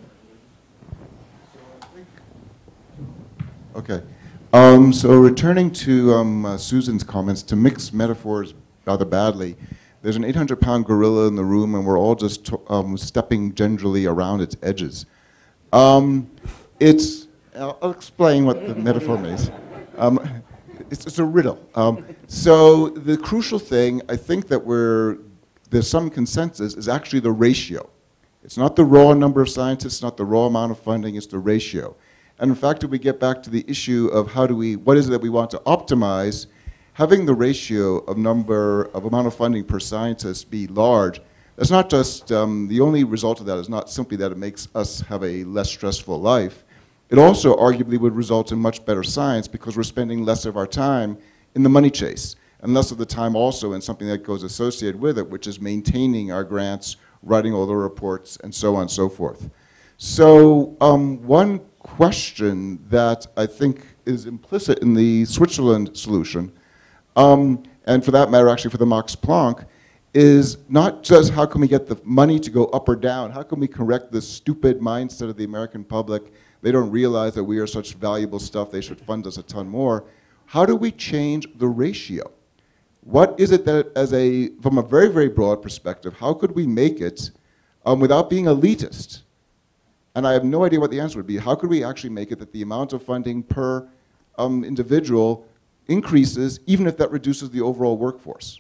Okay. Um, so returning to um, uh, Susan's comments, to mix metaphors rather badly, there's an eight hundred pound gorilla in the room, and we're all just um, stepping gingerly around its edges. Um, it's, I'll, I'll explain what the metaphor means. Um, it's, it's a riddle. Um, so the crucial thing, I think that we're, there's some consensus, is actually the ratio. It's not the raw number of scientists, not the raw amount of funding, it's the ratio. And in fact, if we get back to the issue of how do we, what is it that we want to optimize, having the ratio of number of amount of funding per scientist be large, that's not just, um, the only result of that is not simply that it makes us have a less stressful life. It also arguably would result in much better science because we're spending less of our time in the money chase and less of the time also in something that goes associated with it, which is maintaining our grants, writing all the reports, and so on and so forth. So um, one question that I think is implicit in the Switzerland solution, Um, and for that matter, actually for the Max Planck, is not just how can we get the money to go up or down, how can we correct the stupid mindset of the American public, they don't realize that we are such valuable stuff, they should fund us a ton more. How do we change the ratio? What is it that, as a, from a very, very broad perspective, how could we make it um, without being elitist? And I have no idea what the answer would be. How could we actually make it that the amount of funding per um, individual increases, even if that reduces the overall workforce?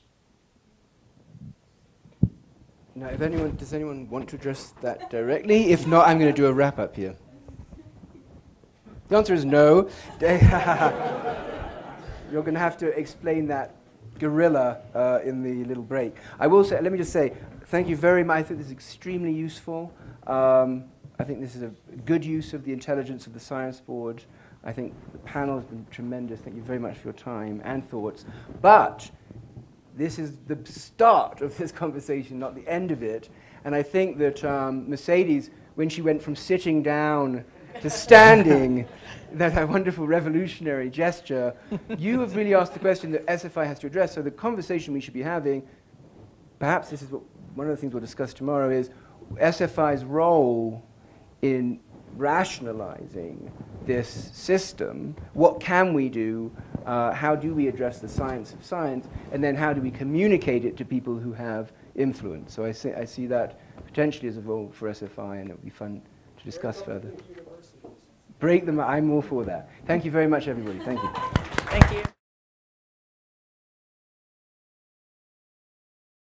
Now, if anyone, does anyone want to address that directly? If not, I'm going to do a wrap-up here. The answer is no. You're going to have to explain that gorilla uh, in the little break. I will say, let me just say, thank you very much. I think this is extremely useful. Um, I think this is a good use of the intelligence of the Science Board. I think the panel has been tremendous. Thank you very much for your time and thoughts. But this is the start of this conversation, not the end of it. And I think that um, Mercedes, when she went from sitting down to standing, that wonderful revolutionary gesture, you have really asked the question that S F I has to address. So the conversation we should be having, perhaps this is what, one of the things we'll discuss tomorrow, is S F I's role in rationalizing this system. What can we do? Uh, how do we address the science of science? And then how do we communicate it to people who have influence? So I see, I see that potentially as a role for S F I, and it would be fun to discuss further. Break them. I'm all for that. Thank you very much, everybody. Thank you. Thank you.